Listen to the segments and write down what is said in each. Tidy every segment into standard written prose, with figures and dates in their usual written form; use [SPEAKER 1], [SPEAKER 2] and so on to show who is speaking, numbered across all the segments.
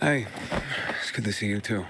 [SPEAKER 1] Hey, it's good to see you too.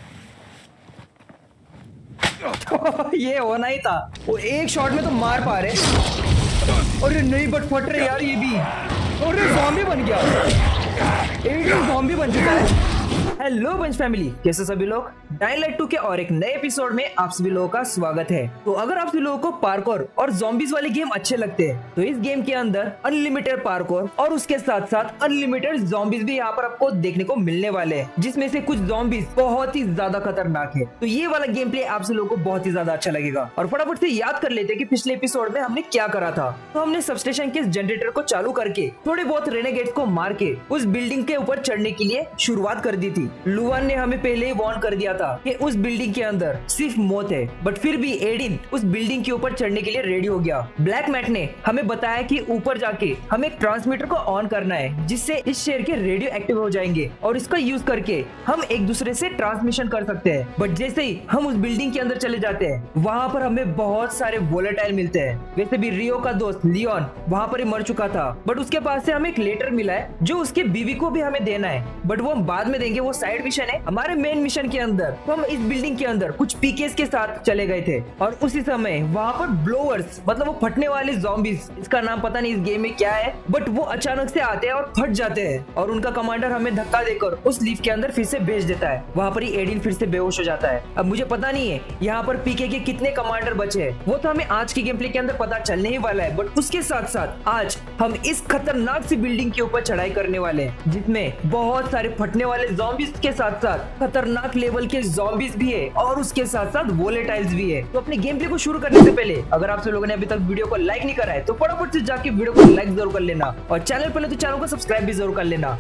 [SPEAKER 2] ये होना ही था। वो एक शॉट में तो मार पा रहे। अरे नहीं, बट फट रहे यार ये भी। अरे ज़ॉम्बी बन गया। एक ज़ॉम्बी बन चुका है। हेलो बंच फैमिली, कैसे सभी लोग। डाइंग लाइट 2 के और एक नए एपिसोड में आप सभी लोगों का स्वागत है। तो अगर आप सभी लोगों को पार्कोर और ज़ॉम्बीज वाले गेम अच्छे लगते हैं तो इस गेम के अंदर अनलिमिटेड पार्कोर और उसके साथ साथ अनलिमिटेड ज़ॉम्बीज भी यहाँ पर आपको देखने को मिलने वाले हैं, जिसमें से कुछ ज़ॉम्बीज बहुत ही ज्यादा खतरनाक है। तो ये वाला गेम प्ले आप सभी लोगों को बहुत ही ज्यादा अच्छा लगेगा। और फटाफट से याद कर लेते हैं कि पिछले एपिसोड में हमने क्या करा था। तो हमने सबस्टेशन के जनरेटर को चालू करके थोड़े बहुत रेनेगेट्स को मार के उस बिल्डिंग के ऊपर चढ़ने के लिए शुरुआत कर दी थी। लुआन ने हमें पहले ही वार्न कर दिया था कि उस बिल्डिंग के अंदर सिर्फ मौत है, बट फिर भी एडिन उस बिल्डिंग के ऊपर चढ़ने के लिए रेडी हो गया। ब्लैक मैट ने हमें बताया कि ऊपर जाके हमें एक ट्रांसमीटर को ऑन करना है, जिससे इस शहर के रेडियो एक्टिव हो जाएंगे और इसका यूज करके हम एक दूसरे से ट्रांसमिशन कर सकते हैं। बट जैसे ही हम उस बिल्डिंग के अंदर चले जाते हैं, वहाँ पर हमें बहुत सारे वोलेटाइल मिलते हैं। वैसे भी रियो का दोस्त लियोन वहाँ पर ही मर चुका था, बट उसके पास से हमें एक लेटर मिला है जो उसके बीवी को भी हमें देना है, बट वो हम बाद में देंगे, वो साइड मिशन है। हमारे मेन मिशन के अंदर तो हम इस बिल्डिंग के अंदर कुछ पीकेस के साथ चले गए थे और उसी समय वहाँ पर ब्लोअर्स, मतलब वो फटने वाले ज़ॉम्बीज, इसका नाम पता नहीं इस गेम में क्या है, बट वो अचानक से आते हैं और फट जाते हैं और उनका कमांडर हमें धक्का देकर उस लीफ के अंदर फिर से भेज देता है। वहाँ पर ही एडिन फिर से बेहोश हो जाता है। अब मुझे पता नहीं है यहाँ पर पीके के कितने कमांडर बचे हैं, वो तो हमें आज की गेम प्ले के अंदर पता चलने ही वाला है। बट उसके साथ साथ आज हम इस खतरनाक सी बिल्डिंग के ऊपर चढ़ाई करने वाले हैं, जिसमें बहुत सारे फटने वाले ज़ॉम्बीज के साथ साथ खतरनाक लेवल के ज़ॉम्बीज भी है और उसके साथ साथ वोलेटाइल्स भी है। तो अपने गेम प्ले को शुरू करने से पहले अगर आप सब लोगों ने अभी तक वीडियो को लाइक नहीं करा है तो फटाफट से जाके वीडियो को लाइक जरूर कर लेना और चैनल पर तो चैनल को सब्सक्राइब भी जरूर कर लेना।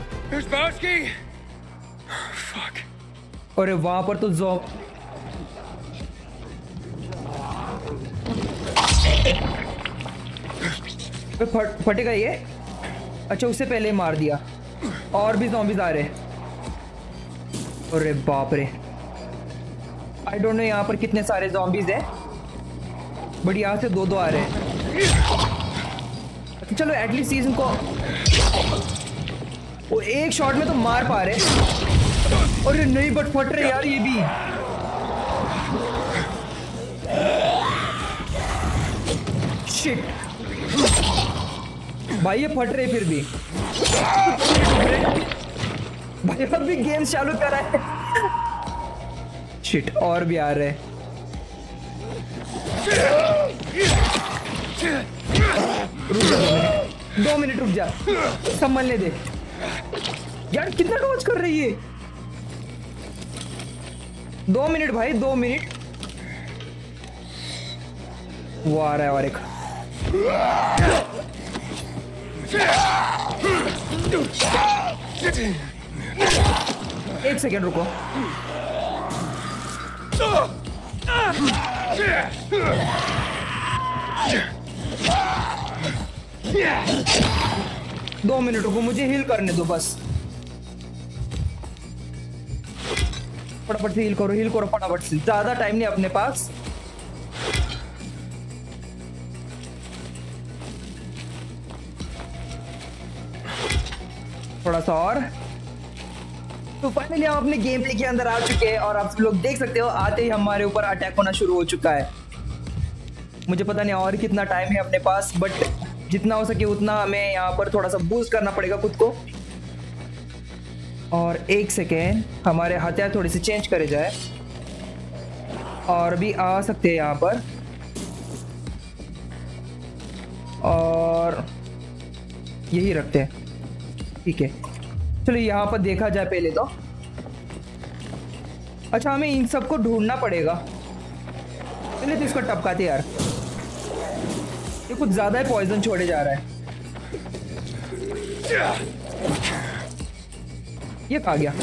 [SPEAKER 2] अरे वहां पर तो फटेगा ये। अच्छा, उससे पहले मार दिया। और भी ज़ॉम्बीज आ रहे हैं। अरे बाप रे, आई डोंट नो यहाँ पर कितने सारे ज़ॉम्बीज हैं, बट यहाँ से दो आ रहे हैं। अच्छा चलो एटलीस्ट सीजन को वो एक शॉट में तो मार पा रहे। अरे नहीं, बट फट रहे यार ये भी। शिट भाई, ये फट रहे फिर भी। भाई अब भी गेम्स चालू करा है। शिट, और भी आ रहे हैं। रुक जा 2 मिनट रुक जा, संभलने दे यार। कितना डॉज कर रही है। 2 मिनट भाई, 2 मिनट। वो आ रहा है और एक। एक सेकेंड रुको। दो मिनट रुको, मुझे हील करने दो बस। फटाफट से हील करो फटाफट से, ज्यादा टाइम नहीं अपने पास। थोड़ा सा और। तो फाइनली हम अपने गेम प्ले के अंदर आ चुके हैं और आप सब लोग देख सकते हो आते ही हमारे ऊपर अटैक होना शुरू हो चुका है। मुझे पता नहीं और कितना टाइम है अपने पास, बट जितना हो सके उतना हमें यहाँ पर थोड़ा सा बूस्ट करना पड़ेगा खुद को। और एक सेकेंड, हमारे हथियार थोड़े से चेंज करे जाए और भी आ सकते हैं यहाँ पर। और यही रखते हैं, ठीक है। चलो यहाँ पर देखा जाए पहले तो। अच्छा, हमें इन सबको ढूंढना पड़ेगा। चलिए तो इसको टपकाते यार, ये कुछ ज्यादा ही पॉइजन छोड़े जा रहा है। ये कहाँ गया?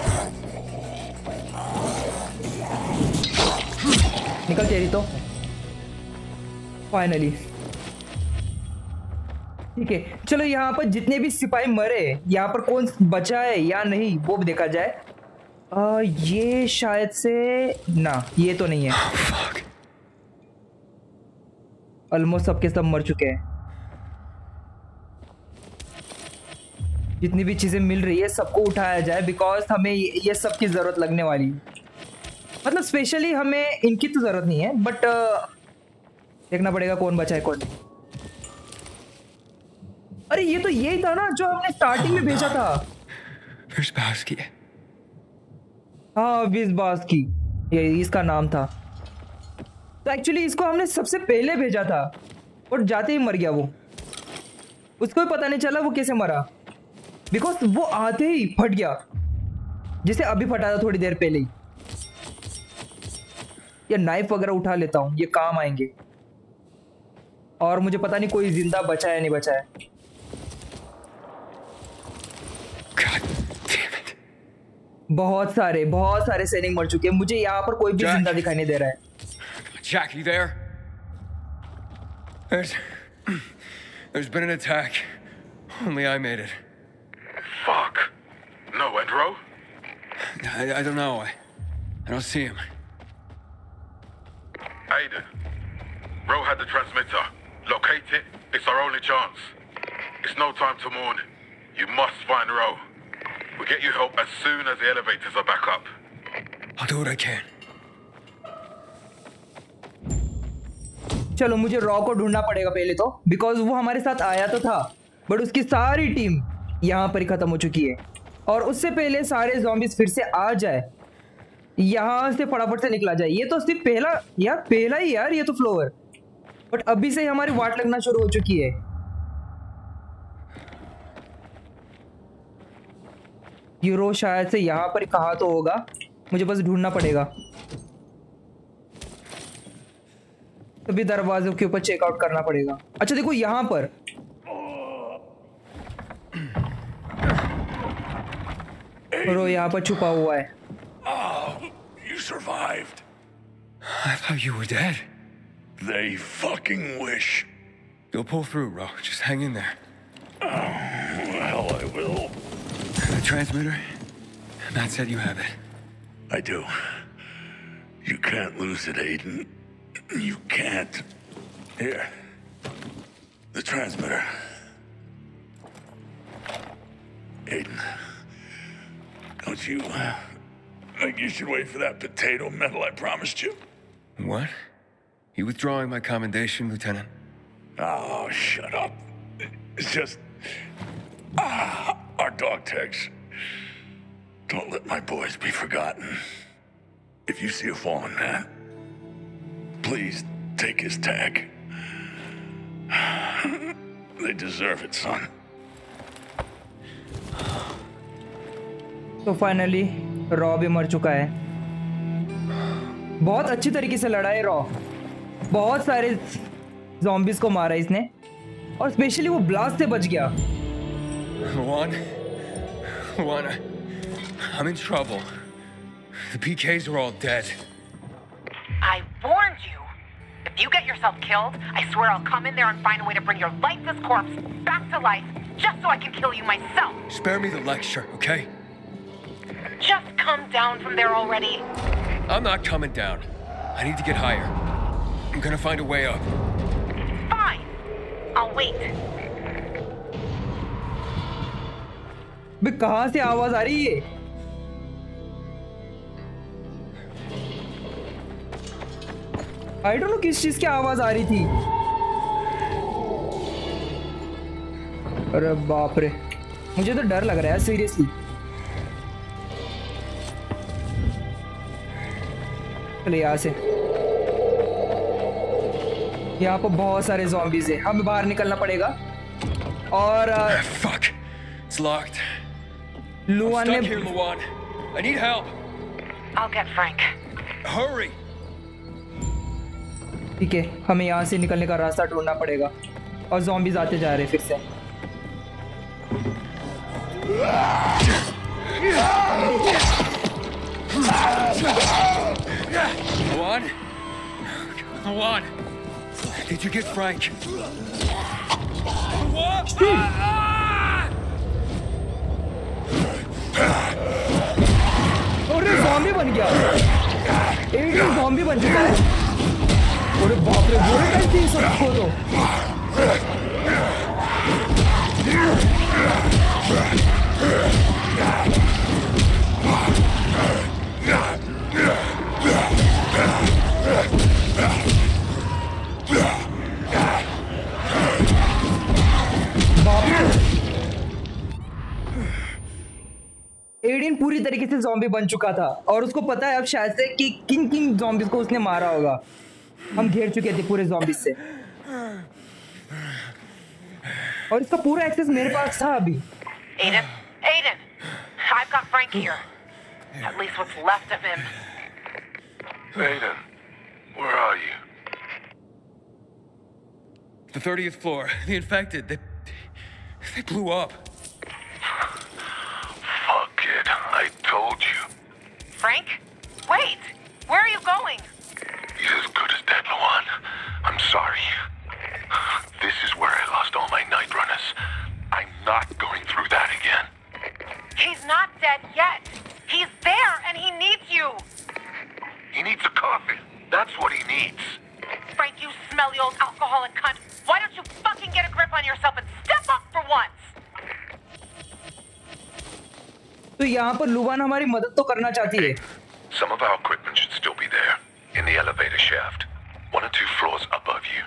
[SPEAKER 2] निकल तेरी तो। फाइनली ठीक है। चलो यहाँ पर जितने भी सिपाही मरे, यहाँ पर कौन बचा है या नहीं वो भी देखा जाए। ये शायद से ना, ये तो नहीं है। ऑलमोस्ट सबके सब मर चुके हैं। जितनी भी चीजें मिल रही है सबको उठाया जाए, बिकॉज हमें ये सब की जरूरत लगने वाली है। मतलब स्पेशली हमें इनकी तो जरूरत नहीं है, बट देखना पड़ेगा कौन बचा है कौन नहीं। अरे ये तो यही था ना जो हमने स्टार्टिंग में भेजा था।
[SPEAKER 1] Versbowski.
[SPEAKER 2] हाँ विस्बास्की, ये इसका नाम था। तो एक्चुअली इसको हमने सबसे पहले भेजा था और जाते ही मर गया वो। उसको भी पता नहीं चला वो कैसे मरा, बिकॉज वो आते ही फट गया, जिसे अभी फटा था थोड़ी देर पहले ही। या नाइफ वगैरह उठा लेता हूँ, ये काम आएंगे। और मुझे पता नहीं कोई जिंदा बचा है नहीं बचा है।
[SPEAKER 1] God damn it.
[SPEAKER 2] बहुत सारे सैनिक मर चुके हैं। मुझे यहाँ पर कोई भी
[SPEAKER 1] Jack.
[SPEAKER 2] जिंदा दिखाई नहीं दे रहा है।
[SPEAKER 1] Jack, you there? There's been an attack. Only I made it.
[SPEAKER 3] Fuck. No, Endro?
[SPEAKER 1] I don't know. I don't see him.
[SPEAKER 3] Aiden. Ro had the transmitter. Locate it. It's our only chance. It's no time to mourn. You must find Ro. We'll get you help as soon as the elevators are back up.
[SPEAKER 1] I'll do what I can.
[SPEAKER 2] चलो मुझे raw को ढूंढना पड़ेगा पहले तो, because वो हमारे साथ आया तो था, बट उसकी सारी टीम यहाँ पर ही खत्म हो चुकी है। और उससे पहले सारे ज़ॉम्बीज फिर से आ जाए, यहाँ से फटाफट से निकला जाए। ये तो सिर्फ पहला ही यार, ये तो फ्लोर। बट अभी से ही हमारी वाट लगना शुरू हो चुकी है। यूरो शायद से यहाँ पर कहा तो होगा, मुझे बस ढूंढना पड़ेगा। तभी दरवाजों के ऊपर चेकआउट करना पड़ेगा। अच्छा देखो यहाँ पर रो यहाँ पर छुपा हुआ है।
[SPEAKER 4] Oh, you survived.
[SPEAKER 1] I thought you were dead.
[SPEAKER 4] They fucking wish.
[SPEAKER 1] You'll pull through, Ro. Just hang in there.
[SPEAKER 4] Well, I will.
[SPEAKER 1] The transmitter? Matt said you have it.
[SPEAKER 4] I do. You can't lose it, Aiden. You can't. Here. The transmitter. Aiden. Don't you think you should wait for that potato medal I promised you?
[SPEAKER 1] What? You withdrawing my commendation, Lieutenant?
[SPEAKER 4] Oh, shut up. It's just... our dog tags. Don't let my boys be forgotten. If you see a fallen man, please take his tag. They deserve it, son.
[SPEAKER 2] तो finally रॉ भी मर चुका है। बहुत अच्छी तरीके से लड़ा है रॉ, बहुत सारे ज़ॉम्बीज को मारा इसने, और स्पेशली वो ब्लास्ट से बच गया।
[SPEAKER 1] Luan, I'm in trouble. The PKs are all dead.
[SPEAKER 5] I warned you. If you get yourself killed, I swear I'll come in there and find a way to bring your lifeless corpse back to life, just so I can kill you myself.
[SPEAKER 1] Spare me the lecture, okay?
[SPEAKER 5] Just come down from there already.
[SPEAKER 1] I'm not coming down. I need to get higher. I'm gonna find a way up.
[SPEAKER 5] Fine. I'll wait.
[SPEAKER 2] बे कहाँ से आवाज आ रही है? आई don't no किस चीज की आवाज आ रही थी। अरे बाप रे, मुझे तो डर लग रहा है सीरियसली। चलिए यहाँ से। यहाँ पर बहुत सारे ज़ॉम्बीज़ हैं, हमें बाहर निकलना पड़ेगा। और
[SPEAKER 1] Fuck. It's locked.
[SPEAKER 2] Luan
[SPEAKER 1] Stuck
[SPEAKER 2] ने
[SPEAKER 1] here, Luan. I need help.
[SPEAKER 5] I'll get Frank.
[SPEAKER 1] Hurry.
[SPEAKER 2] ठीक है, हमें यहाँ से निकलने का रास्ता ढूंढना पड़ेगा। और ज़ॉम्बीज़ आते जा रहे हैं फिर से।
[SPEAKER 1] Luan, did you get Frank? Luan!
[SPEAKER 2] अरे ज़ॉम्बी बन गया। एडन ज़ॉम्बी बन चुका है। अरे बाप रे, वो कैसे ये सब खोलो? एडिन पूरी तरीके से ज़ॉम्बी बन चुका था और उसको पता है अब शायद से कि किन किन ज़ॉम्बीज को उसने मारा होगा। हम घेर चुके थे पूरे ज़ॉम्बीज से और इसका पूरा एक्सेस मेरे पास था अभी।
[SPEAKER 5] Aiden, I've got Frank here. At least what's left of him.
[SPEAKER 3] Aiden, where are you?
[SPEAKER 1] The 30th floor. The infected. They blew up.
[SPEAKER 3] Fuck it, I told you.
[SPEAKER 5] Frank? Wait! Where are you going?
[SPEAKER 3] He's as good as dead, Luan. I'm sorry. This is where I lost all my night runners. I'm not going through that again.
[SPEAKER 5] He's not dead yet. He's there and he needs you.
[SPEAKER 3] He needs a coffin. That's what he needs.
[SPEAKER 5] Frank, you smelly old alcoholic cunt. Why don't you fucking get a grip on yourself and step up for once?
[SPEAKER 2] तो यहाँ पर लुवान हमारी मदद तो करना चाहती है।
[SPEAKER 3] Some of our equipment should still be there, in the elevator shaft. 1 or 2 floors above you.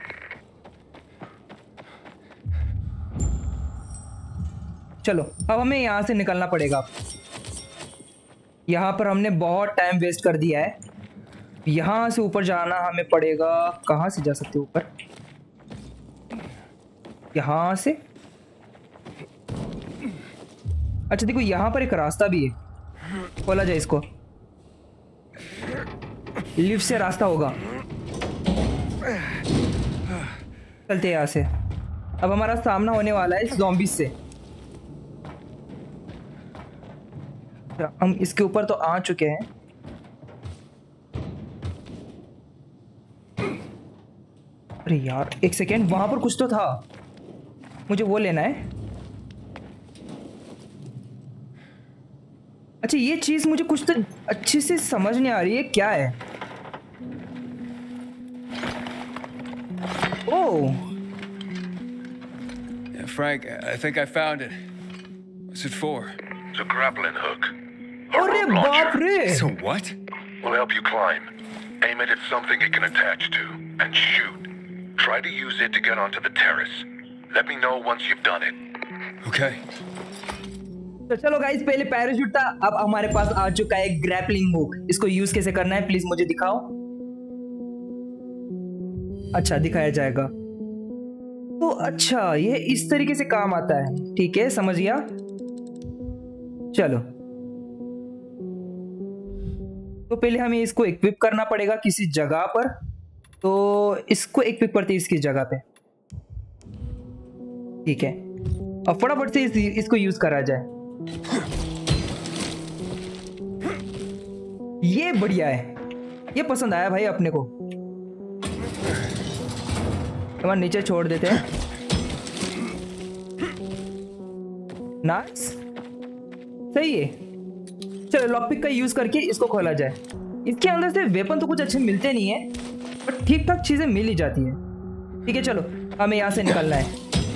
[SPEAKER 2] चलो अब हमें यहाँ से निकलना पड़ेगा। यहाँ पर हमने बहुत टाइम वेस्ट कर दिया है। यहाँ से ऊपर जाना हमें पड़ेगा। कहाँ से जा सकते ऊपर? यहाँ से। अच्छा देखो यहाँ पर एक रास्ता भी है, खोला जाए इसको। लिफ्ट से रास्ता होगा। चलते हैं यहाँ से। अब हमारा सामना होने वाला है इस ज़ॉम्बी से। हम इसके ऊपर तो आ चुके हैं। अरे यार एक सेकेंड, वहां पर कुछ तो था, मुझे वो लेना है। अच्छा ये चीज मुझे कुछ तो अच्छे से समझ नहीं आ रही है, क्या है? ओह
[SPEAKER 1] Yeah, Frank, I think I found it. What's it for?
[SPEAKER 3] It's a grappling hook. A
[SPEAKER 2] अरे
[SPEAKER 3] rope
[SPEAKER 2] बाप
[SPEAKER 3] launcher.
[SPEAKER 2] रे!
[SPEAKER 1] So what?
[SPEAKER 3] Will help you climb. Aim it at something it can attach to, and shoot. Try to use it to get onto the terrace. Let me know once you've done it.
[SPEAKER 1] Okay.
[SPEAKER 2] तो चलो guys, पहले parachute था, अब हमारे पास आ चुका है grappling hook. इसको use कैसे करना है प्लीज मुझे दिखाओ। अच्छा दिखाया जाएगा। तो अच्छा ये इस तरीके से काम आता है, ठीक है समझ गया। चलो तो पहले हमें इसको इक्विप करना पड़ेगा किसी जगह पर। तो इसको इक्विप करते हैं इसकी जगह पे, ठीक है। अब फटाफट से इसको यूज करा जाए। ये बढ़िया है, ये पसंद आया भाई अपने को। हम नीचे छोड़ देते हैं। नाइस, सही है। चलो लॉकपिक का यूज करके इसको खोला जाए। इसके अंदर से वेपन तो कुछ अच्छे मिलते नहीं है, बट ठीक ठाक चीजें मिल ही जाती है। ठीक है चलो हमें यहाँ से निकलना है।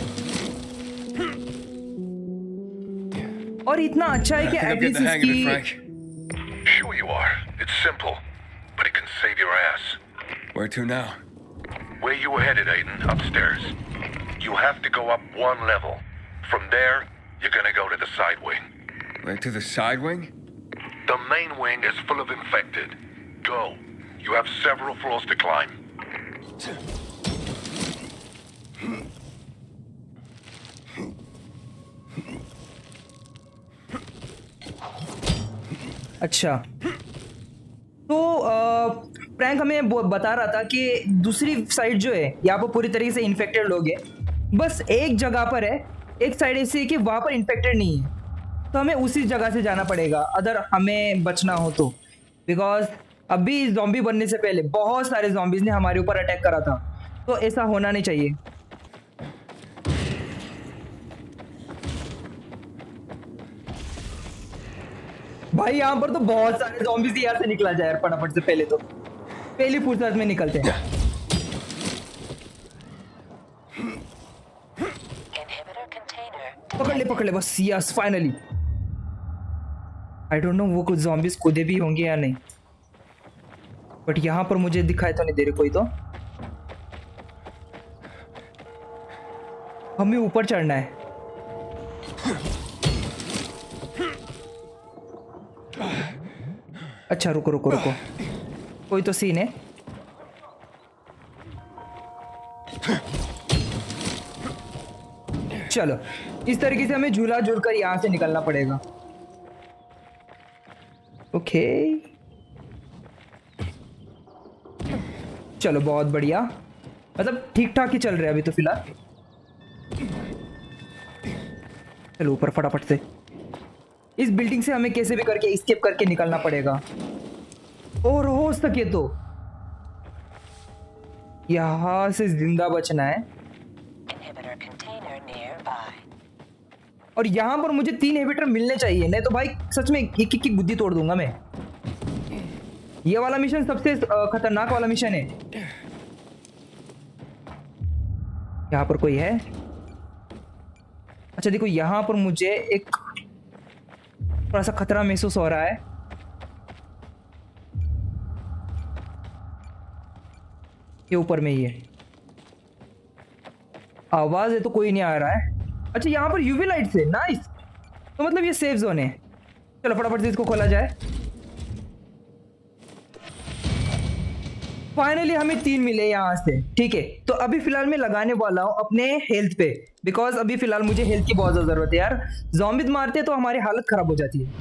[SPEAKER 2] और इतना अच्छा है कि
[SPEAKER 1] I think I'm
[SPEAKER 2] at least
[SPEAKER 1] getting the hang of it,
[SPEAKER 2] इसकी
[SPEAKER 1] Frank.
[SPEAKER 3] Sure you are. It's simple, but it can save your ass.
[SPEAKER 1] Where to now?
[SPEAKER 3] Where you were headed, Aiden, upstairs. You have to go up 1 level. From there, you're gonna go to the side wing.
[SPEAKER 1] Right to the side wing?
[SPEAKER 3] The main wing is full of infected. Go. You have several floors to climb.
[SPEAKER 2] अच्छा तो prank हमें बता रहा था कि दूसरी side जो है यहाँ पर पूरी तरीके से इन्फेक्टेड लोग हैं। बस एक जगह पर है, एक साइड ऐसी है कि वहाँ पर इन्फेक्टेड नहीं है, तो हमें उसी जगह से जाना पड़ेगा अगर हमें बचना हो तो। बिकॉज अभी ज़ॉम्बी बनने से पहले बहुत सारे ज़ॉम्बीज़ ने हमारे ऊपर अटैक करा था, तो ऐसा होना नहीं चाहिए। भाई यहाँ पर तो बहुत सारे ज़ॉम्बीज़ यहाँ से निकला जाए यार फटाफट से। पहले तो पहली फुर्सत में निकलते हैं। पकड़ ले पकड़ ले बस, yes finally. I don't know वो कुछ ज़ॉम्बीज कूदे भी होंगे या नहीं, बट यहाँ पर मुझे दिखाई तो नहीं दे रहे कोई। तो हमें ऊपर चढ़ना है। अच्छा रुको रुको रुको, कोई तो सीन है। चलो इस तरीके से हमें झूला झूल कर यहां से निकलना पड़ेगा। ओके चलो बहुत बढ़िया, मतलब ठीक ठाक ही चल रहा है अभी तो फिलहाल। चलो ऊपर फटाफट से। इस बिल्डिंग से हमें कैसे भी करके एस्केप करके निकलना पड़ेगा, और हो सके तो यहां से जिंदा बचना है। और यहां पर मुझे 3 इनहिबिटर मिलने चाहिए, नहीं तो भाई सच में एक की बुद्धि तोड़ दूंगा मैं। ये वाला मिशन सबसे खतरनाक वाला मिशन है। यहां पर कोई है? अच्छा देखो यहां पर मुझे एक थोड़ा सा खतरा महसूस हो रहा है। ये ऊपर में ही है, आवाज है तो कोई नहीं आ रहा है। अच्छा यहाँ पर यूवी लाइट से, नाइस। तो मतलब ये सेफ जोन है। चलो फटाफट से इसको खोला जाए। फाइनली हमें 3 मिले यहाँ से, ठीक है। तो अभी फिलहाल मैं लगाने वाला हूँ अपने हेल्थ पे, बिकॉज अभी फिलहाल मुझे हेल्थ की बहुत ज्यादा जरूरत है यार। ज़ॉम्बीज़ मारते तो हमारी हालत खराब हो जाती है।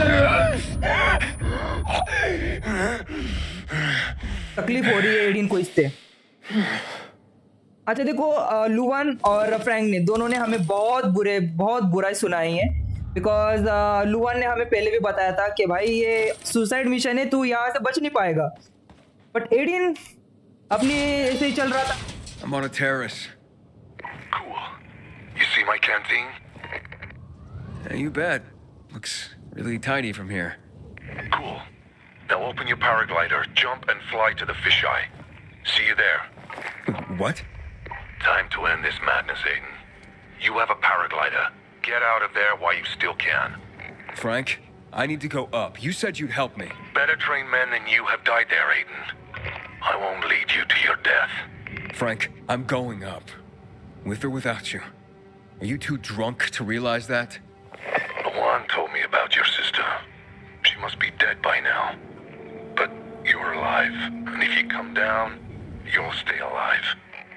[SPEAKER 2] तकलीफ हो रही है एडिन को इससे। अच्छा देखो लुवान और फ्रैंक ने दोनों ने हमें बहुत बुराई सुनाई है, बिकॉज लुवान ने हमें पहले भी बताया था कि भाई ये सुसाइड मिशन है, तू यहाँ से बच नहीं पाएगा। बट एडिन अपनी ऐसे ही चल रहा था।
[SPEAKER 1] I'm on a terrace.
[SPEAKER 3] Cool. You see my canteen?
[SPEAKER 1] Yeah, you bet. Looks really tiny from here.
[SPEAKER 3] Cool. Now open your paraglider, jump and fly to the fisheye. See you there.
[SPEAKER 1] What?
[SPEAKER 3] Time to end this madness, Aiden. You have a paraglider. Get out of there while you still can.
[SPEAKER 1] Frank, I need to go up. You said you'd help me.
[SPEAKER 3] Better trained men than you have died there, Aiden. I won't lead you to your death.
[SPEAKER 1] Frank, I'm going up. With or without you. Are you too drunk to realize that?
[SPEAKER 3] Luan told me about your sister. She must be dead by now. But you're alive. And if you come down, you'll stay alive.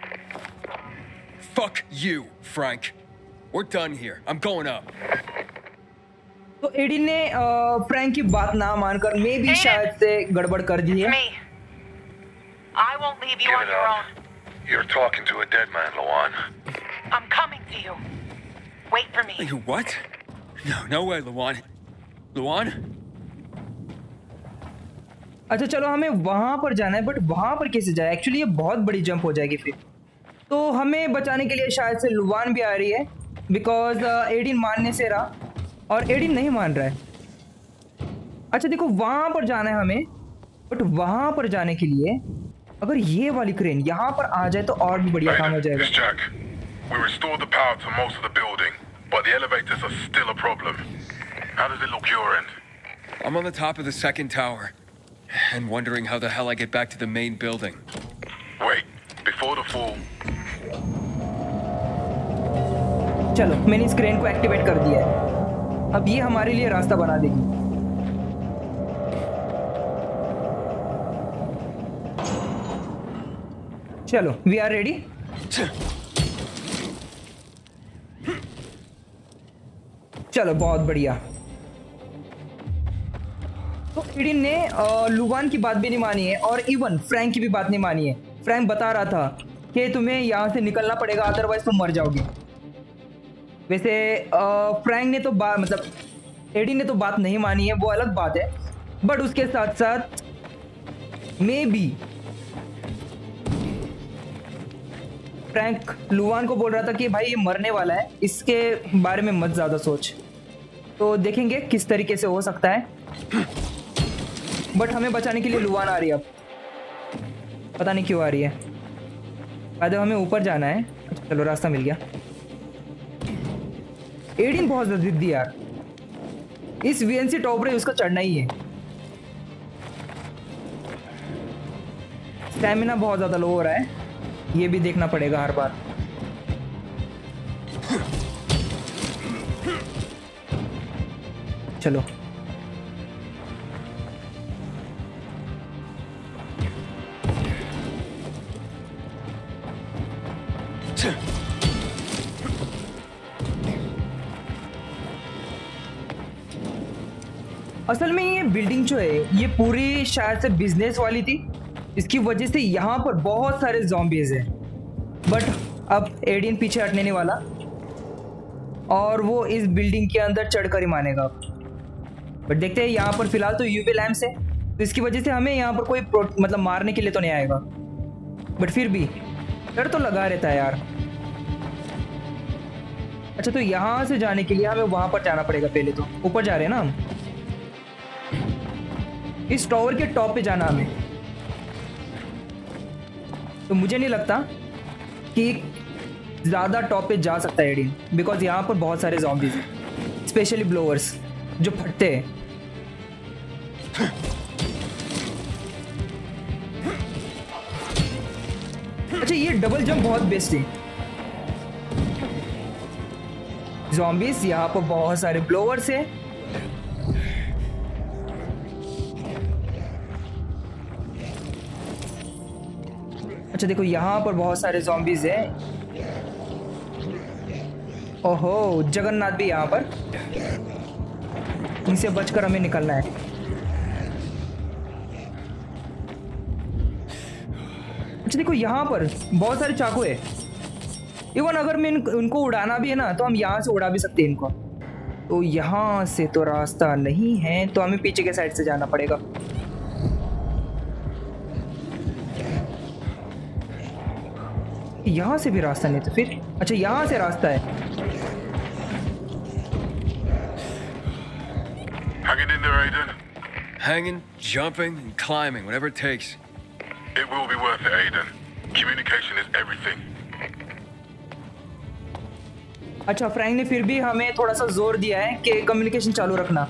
[SPEAKER 1] Fuck you, Frank. We're done here. I'm going up.
[SPEAKER 2] तो Aiden ने Frank की बात ना मानकर मैं भी शायद से गड़बड़ कर दी है।
[SPEAKER 5] Me. I won't leave you
[SPEAKER 3] Give
[SPEAKER 5] on
[SPEAKER 3] it
[SPEAKER 5] your
[SPEAKER 3] up.
[SPEAKER 5] own.
[SPEAKER 3] You're talking to a dead man, Luan.
[SPEAKER 5] I'm coming to you. Wait for me.
[SPEAKER 1] You what? No way, Luan. Luan?
[SPEAKER 2] अच्छा चलो हमें वहां पर जाना है, but वहां पर कैसे जाए? एक्चुअली ये बहुत बड़ी जंप हो जाएगी फिर। तो हमें बचाने के लिए शायद से लुवान भी आ रही है, बिकॉज एडिन मानने से रहा और एडिन नहीं मान रहा है। अच्छा देखो वहां पर जाना है हमें, बट वहां पर जाने के लिए अगर ये वाली क्रेन यहाँ पर आ जाए तो और भी बढ़िया काम हो
[SPEAKER 3] Aiden,
[SPEAKER 2] जाएगा।
[SPEAKER 3] it's Jack. We restored the power to most of the building, but the elevators are still a problem. How does it look your end?
[SPEAKER 1] I'm on the top of the 2nd tower. And wondering how the hell I get back to the main building.
[SPEAKER 3] Wait, before the fall,
[SPEAKER 2] चलो मैंने इस crane को activate कर दिया है, अब ये हमारे लिए रास्ता बना देगी। चलो वी आर रेडी। चलो बहुत बढ़िया। तो एडिन ने लुवान की बात भी नहीं मानी है और इवन फ्रैंक की भी बात नहीं मानी है। फ्रैंक बता रहा था कि तुम्हें यहाँ से निकलना पड़ेगा, अदरवाइज तुम मर जाओगे। वैसे फ्रैंक ने तो मतलब एडिन ने तो बात नहीं मानी है, वो अलग बात है। बट उसके साथ साथ मे बी फ्रैंक लुवान को बोल रहा था कि भाई ये मरने वाला है, इसके बारे में मत ज़्यादा सोच। तो देखेंगे किस तरीके से हो सकता है। बट हमें बचाने के लिए लुवान आ रही है, अब पता नहीं क्यों आ रही है। बाद हमें ऊपर जाना है। अच्छा चलो रास्ता मिल गया। एडिन बहुत ज्यादा जिद्दी यार, इस वीएनसी टॉप पे उसका चढ़ना ही है। स्टैमिना बहुत ज्यादा लो हो रहा है, ये भी देखना पड़ेगा हर बार। चलो असल में ये बिल्डिंग जो है ये पूरी शायद से बिजनेस वाली थी, इसकी वजह से यहाँ पर बहुत सारे ज़ॉम्बीज हैं। बट अब एडिन पीछे हटने नहीं वाला और वो इस बिल्डिंग के अंदर चढ़कर ही मानेगा। बट देखते हैं, यहाँ पर फिलहाल तो यूवी लैम्प्स है, तो इसकी वजह से हमें यहाँ पर कोई मतलब मारने के लिए तो नहीं आएगा, बट फिर भी डर तो लगा रहता है यार। अच्छा, तो यहाँ से जाने के लिए हमें वहाँ पर जाना पड़ेगा। पहले तो ऊपर जा रहे हैं ना हम, इस टावर के टॉप पे जाना हमें। तो मुझे नहीं लगता कि ज़्यादा टॉप पे जा सकता है एडिन, बिकॉज यहाँ पर बहुत सारे ज़ॉम्बीज हैं, स्पेशली ब्लोअर्स जो फटते हैं। अच्छा, ये डबल जंप बहुत बेस्ट है। ज़ॉम्बीज यहाँ पर बहुत सारे ब्लोअर्स हैं। अच्छा देखो, यहाँ पर बहुत सारे ज़ॉम्बीज हैं। ओहो, जगन्नाथ भी यहाँ पर, इनसे बचकर हमें निकलना है। अच्छा देखो, यहाँ पर बहुत सारे चाकू है। इवन अगर मैं उनको उड़ाना भी है ना, तो हम यहाँ से उड़ा भी सकते हैं इनको। तो यहाँ से तो रास्ता नहीं है, तो हमें पीछे के साइड से जाना पड़ेगा। यहाँ से भी रास्ता नहीं, तो फिर अच्छा यहाँ से रास्ता है।
[SPEAKER 3] Hanging in there, Aiden.
[SPEAKER 1] Hanging, jumping, and climbing, whatever it takes.
[SPEAKER 3] It will be worth it, Aiden. Communication is everything.
[SPEAKER 2] अच्छा, फ्रैंक ने फिर भी हमें थोड़ा सा जोर दिया है कि कम्युनिकेशन चालू रखना।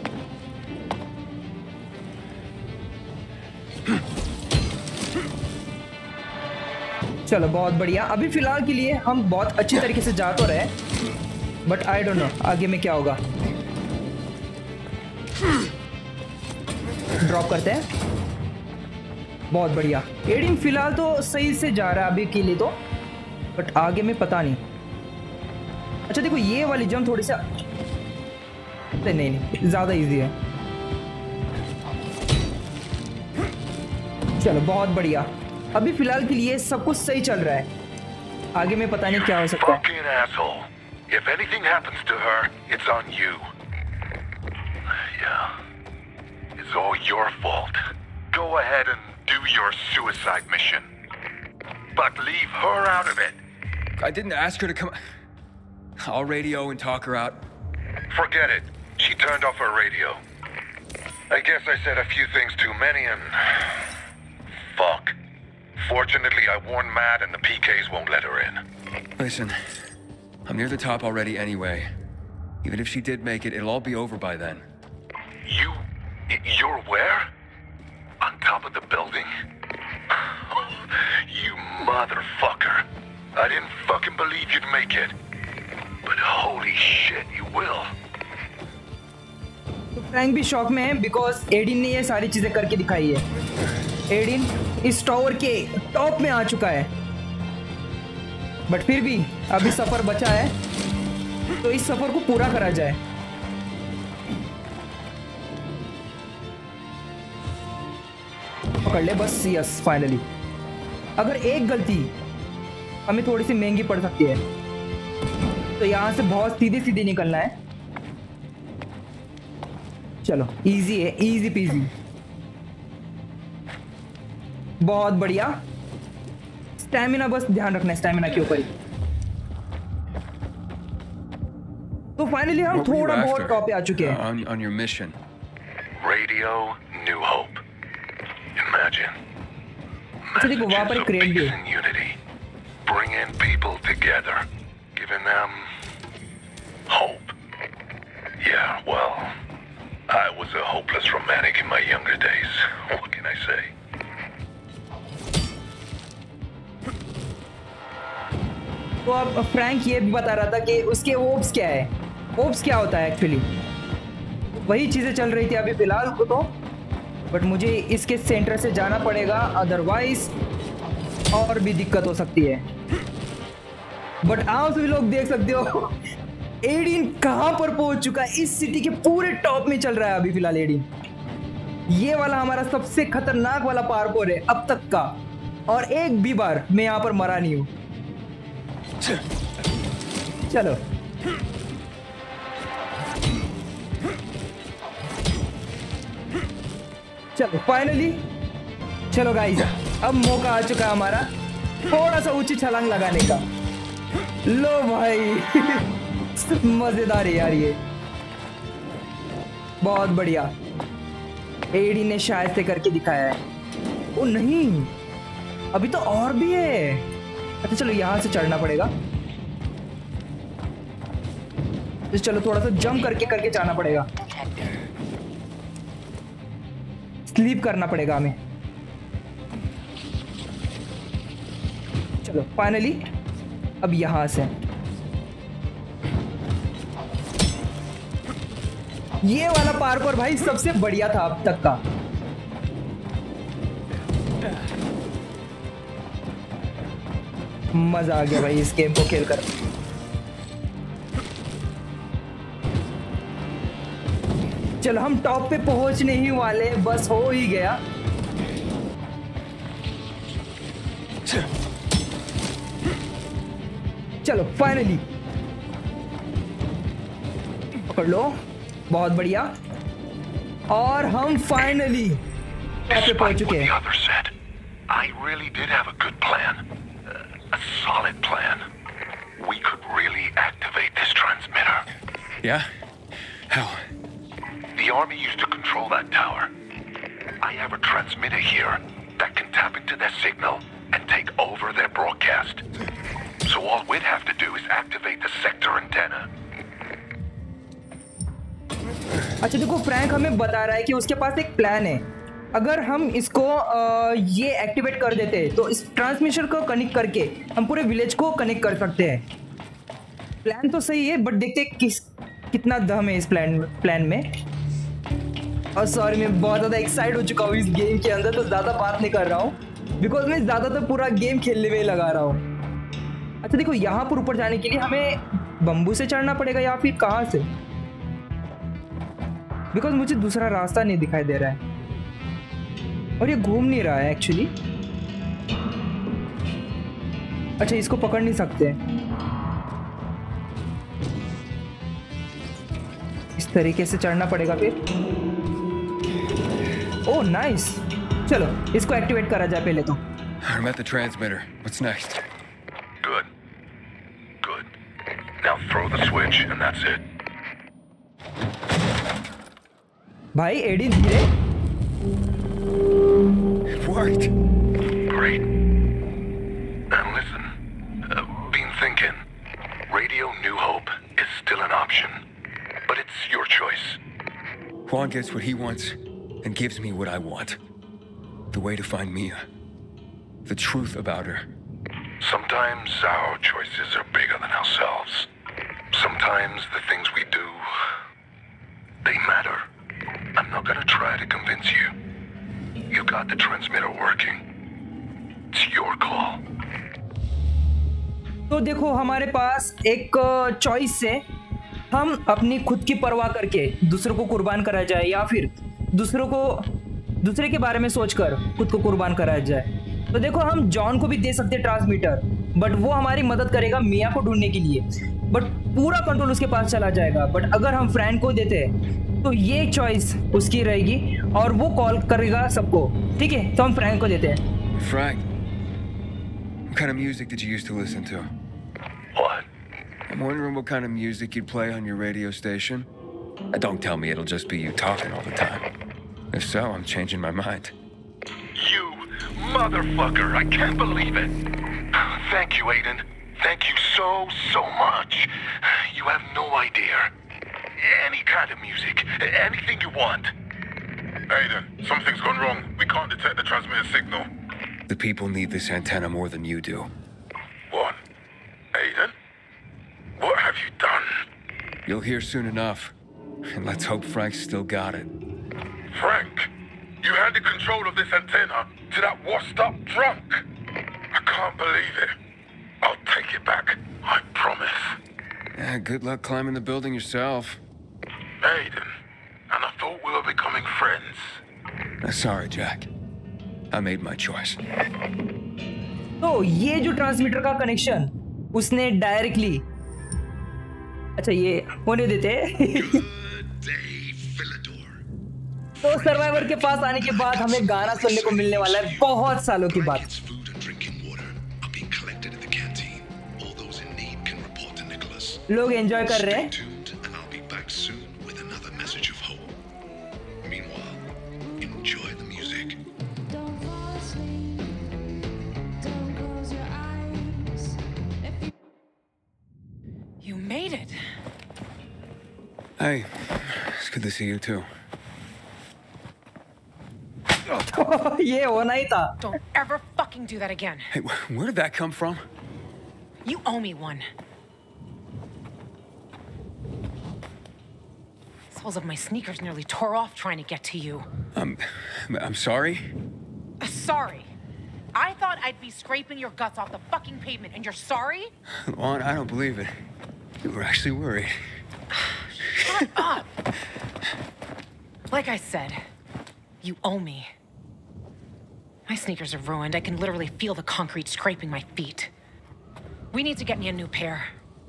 [SPEAKER 2] चलो बहुत बढ़िया। अभी फिलहाल के लिए हम बहुत अच्छी तरीके से जा तो रहे, बट आई डोंट नो आगे में क्या होगा। ड्रॉप करते हैं। बहुत बढ़िया, एडिन फिलहाल तो सही से जा रहा है अभी के लिए तो, बट आगे में पता नहीं। अच्छा देखो, ये वाली जंप थोड़ी सा नहीं ज्यादा इजी है। चलो बहुत बढ़िया, अभी फिलहाल के लिए सब कुछ सही चल रहा है। आगे में पता नहीं क्या हो सकता है।
[SPEAKER 3] Fucking asshole. If anything happens to her, it's on you. Yeah. It's all your fault. Go ahead and do your suicide mission. But leave her out of it.
[SPEAKER 1] I didn't ask her to come. I'll radio and talk her out.
[SPEAKER 3] Forget it. She turned off her radio. I guess I said a few things too many and... Fuck. Fortunately, I warned Matt and the PKs won't let her in.
[SPEAKER 1] Listen, I'm near the top already anyway. Even if she did make it, it'll all be over by then.
[SPEAKER 3] You're where? On top of the building? You motherfucker. I didn't fucking believe you'd make it. But holy shit, you will.
[SPEAKER 2] तो Frank भी shock में है, because Adin ने ये सारी चीजें करके दिखाई है। एडिन इस टावर के टॉप में आ चुका है, बट फिर भी अभी सफर बचा है, तो इस सफर को पूरा करा जाए। पकड़ ले बस, यस फाइनली। अगर एक गलती हमें थोड़ी सी महंगी पड़ सकती है, तो यहाँ से बहुत सीधी सीधी निकलना है। चलो इजी है, इजी पीजी। बहुत बढ़िया। स्टैमिना बस ध्यान रखना है, स्टैमिना के ऊपर ही। तो फाइनली हम थोड़ा बहुत टॉप पे आ चुके हैं।
[SPEAKER 1] On your mission.
[SPEAKER 3] Radio New Hope. Imagine.
[SPEAKER 2] अच्छा देखो, वहां पर एक क्रेन भी है।
[SPEAKER 3] Unity. Bringing people together. Giving them hope.
[SPEAKER 4] Yeah, well, I was a hopeless romantic in my younger days. What can I say?
[SPEAKER 2] तो अब फ्रैंक ये भी बता रहा था कि उसके होप्स क्या है, होप्स क्या होता है एक्चुअली, वही चीज़ें चल रही थी अभी फिलहाल को तो। बट मुझे इसके सेंटर से जाना पड़ेगा, अदरवाइज और भी दिक्कत हो सकती है। बट आप सभी लोग देख सकते हो एडिन कहाँ पर पहुंच चुका है, इस सिटी के पूरे टॉप में चल रहा है अभी फिलहाल एडिन। ये वाला हमारा सबसे खतरनाक वाला पार्कोर है अब तक का, और एक भी बार मैं यहाँ पर मरा नहीं हूँ। चलो चलो फाइनली, चलो गाइस अब मौका आ चुका है हमारा थोड़ा सा ऊंची छलांग लगाने का। लो भाई मजेदार है यार, ये बहुत बढ़िया एडी ने शायद से करके दिखाया है। ओ नहीं, अभी तो और भी है। अच्छा चलो यहाँ से चढ़ना पड़ेगा, तो चलो थोड़ा सा जंप करके जाना पड़ेगा, स्लीप करना पड़ेगा हमें। चलो फाइनली अब यहां से ये वाला पार्कोर भाई सबसे बढ़िया था अब तक का। मजा आ गया भाई इस गेम को खेलकर। चलो हम टॉप पे पहुंचने ही वाले, बस हो ही गया। चलो फाइनली पकड़ लो, बहुत बढ़िया। और हम फाइनली टॉप पे पहुंच चुके हैं।
[SPEAKER 4] I really did have a good plan. A solid plan. We could really activate this transmitter.
[SPEAKER 1] Yeah? How?
[SPEAKER 4] The army used to control that tower. I have a transmitter here that can tap into their signal and take over their broadcast. So all we'd have to do is activate the sector antenna.
[SPEAKER 2] अच्छा देखो, Frank हमें बता रहा है कि उसके पास एक plan है। अगर हम इसको ये एक्टिवेट कर देते हैं तो इस ट्रांसमिशन को कनेक्ट करके हम पूरे विलेज को कनेक्ट कर सकते हैं। प्लान तो सही है, बट देखते हैं कितना दम है इस प्लान में। और सॉरी, मैं बहुत ज़्यादा एक्साइट हो चुका हूँ इस गेम के अंदर, तो ज़्यादा बात नहीं कर रहा हूँ बिकॉज मैं ज़्यादातर पूरा गेम खेलने में ही लगा रहा हूँ। अच्छा देखो, यहाँ पर ऊपर जाने के लिए हमें बम्बू से चढ़ना पड़ेगा या फिर कहाँ से, बिकॉज मुझे दूसरा रास्ता नहीं दिखाई दे रहा है और ये घूम नहीं रहा है एक्चुअली। अच्छा, इसको पकड़ नहीं सकते इस तरीके से चढ़ना पड़ेगा फिर। ओह नाइस, चलो इसको एक्टिवेट करा जाए पहले तो।
[SPEAKER 1] I'm at the transmitter. What's next?
[SPEAKER 4] Good. Good. Now throw the switch and that's it.
[SPEAKER 2] भाई एडी धीरे।
[SPEAKER 1] It worked.
[SPEAKER 4] Great. And listen, been thinking, Radio New Hope is still an option, but it's your choice.
[SPEAKER 1] Juan gets what he wants and gives me what I want. The way to find Mia. The truth about her.
[SPEAKER 4] Sometimes our choices are bigger than ourselves. Sometimes the things we do, they matter. I'm not gonna try to convince you. You got the transmitter working. It's your call.
[SPEAKER 2] तो देखो, हमारे पास एक choice है, हम अपनी खुद की परवाह करके दूसरों को कुर्बान करा जाए या फिर दूसरे के बारे में सोचकर खुद को कुर्बान कराया जाए। तो देखो, हम जॉन को भी दे सकते हैं ट्रांसमीटर, बट वो हमारी मदद करेगा मिया को ढूंढने के लिए, बट पूरा कंट्रोल उसके पास चला जाएगा। बट अगर हम फ्रैंक को देते हैं तो ये चॉइस उसकी रहेगी और वो कॉल करेगा सबको। ठीक है, तो हम फ्रैंक को देते हैं।
[SPEAKER 1] Frank, what kind of music did you used to listen to?
[SPEAKER 4] What?
[SPEAKER 1] I'm wondering what kind of music you'd play on your radio station. Don't tell me it'll just be you talking all the time. If so, I'm changing my mind.
[SPEAKER 4] You motherfucker! I can't believe it! Thank you, Aiden. Thank you so much. You have no idea. Any kind of music. Anything you want.
[SPEAKER 3] Aiden, something's gone wrong. We can't detect the transmitter signal.
[SPEAKER 1] The people need this antenna more than you do.
[SPEAKER 3] What? Aiden? What have you done?
[SPEAKER 1] You'll hear soon enough. And let's hope Frank's still got it.
[SPEAKER 3] Frank, you handed control of this antenna to that washed-up drunk. I can't believe it. I'll take it back. I promise.
[SPEAKER 1] Yeah, good luck climbing the building yourself.
[SPEAKER 3] Aiden, and I thought we were becoming friends.
[SPEAKER 1] Sorry, Jack. I made my choice.
[SPEAKER 2] तो ये जो transmitter का connection उसने directly, अच्छा ये होने देते तो सर्वाइवर के पास आने के बाद हमें गाना सुनने को मिलने वाला है बहुत सालों के बाद। लोग एंजॉय कर रहे हैं।
[SPEAKER 5] You made it.
[SPEAKER 1] Hey, it's good to see you too.
[SPEAKER 2] ये होना ही था।
[SPEAKER 5] Don't ever fucking do that again.
[SPEAKER 1] Hey, where did that come from?
[SPEAKER 5] You owe me one. Soles of my sneakers nearly tore off trying to get to you.
[SPEAKER 1] I'm sorry.
[SPEAKER 5] Sorry. I thought I'd be scraping your guts off the fucking pavement, and you're sorry?
[SPEAKER 1] Juan, I don't believe it. You were actually worried.
[SPEAKER 5] Shut up! Like I said, you owe me. My sneakers are ruined. I can literally feel the concrete scraping my feet. We need to get me a new pair.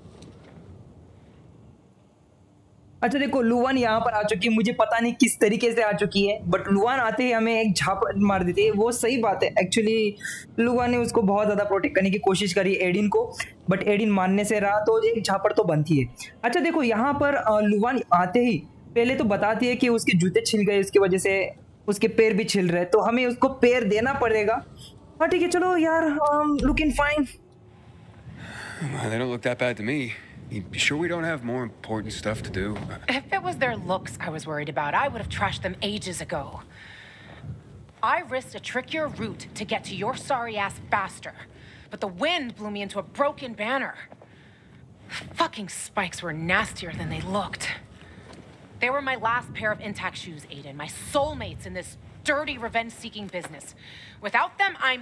[SPEAKER 2] अच्छा देखो लुवान यहाँ पर आ चुकी है, मुझे पता नहीं किस तरीके से आ चुकी है, बट लुवान आते ही हमें एक झापड़ मार देती है। वो सही बात है, एक्चुअली लुवान ने उसको बहुत ज़्यादा प्रोटेक्ट करने की कोशिश करी एडिन को, बट एडिन मानने से रहा तो एक झापड़ तो बनती है। अच्छा देखो यहाँ पर लुवान आते ही पहले तो बताती है कि उसके जूते छिल गए, उसकी वजह से उसके पैर भी छिल रहे, तो हमें उसको पैर देना पड़ेगा। हाँ ठीक है चलो यार, looking fine.
[SPEAKER 1] They don't look that bad to me. You sure we don't have more important stuff to do?
[SPEAKER 5] If it was their looks I was worried about, I would have trashed them ages ago. I risked a trickier route to get to your sorry ass faster, but the wind blew me into a broken banner. Fucking spikes were nastier than they looked. They were my last pair of intact shoes, Aiden. My soulmates in this dirty revenge-seeking business. Without them, I'm...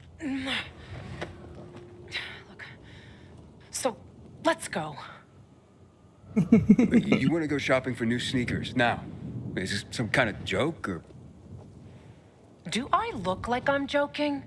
[SPEAKER 5] Look. So, let's go.
[SPEAKER 1] You want to go shopping for new sneakers now? Is this some kind of joke, or...?
[SPEAKER 5] Do I look like I'm joking?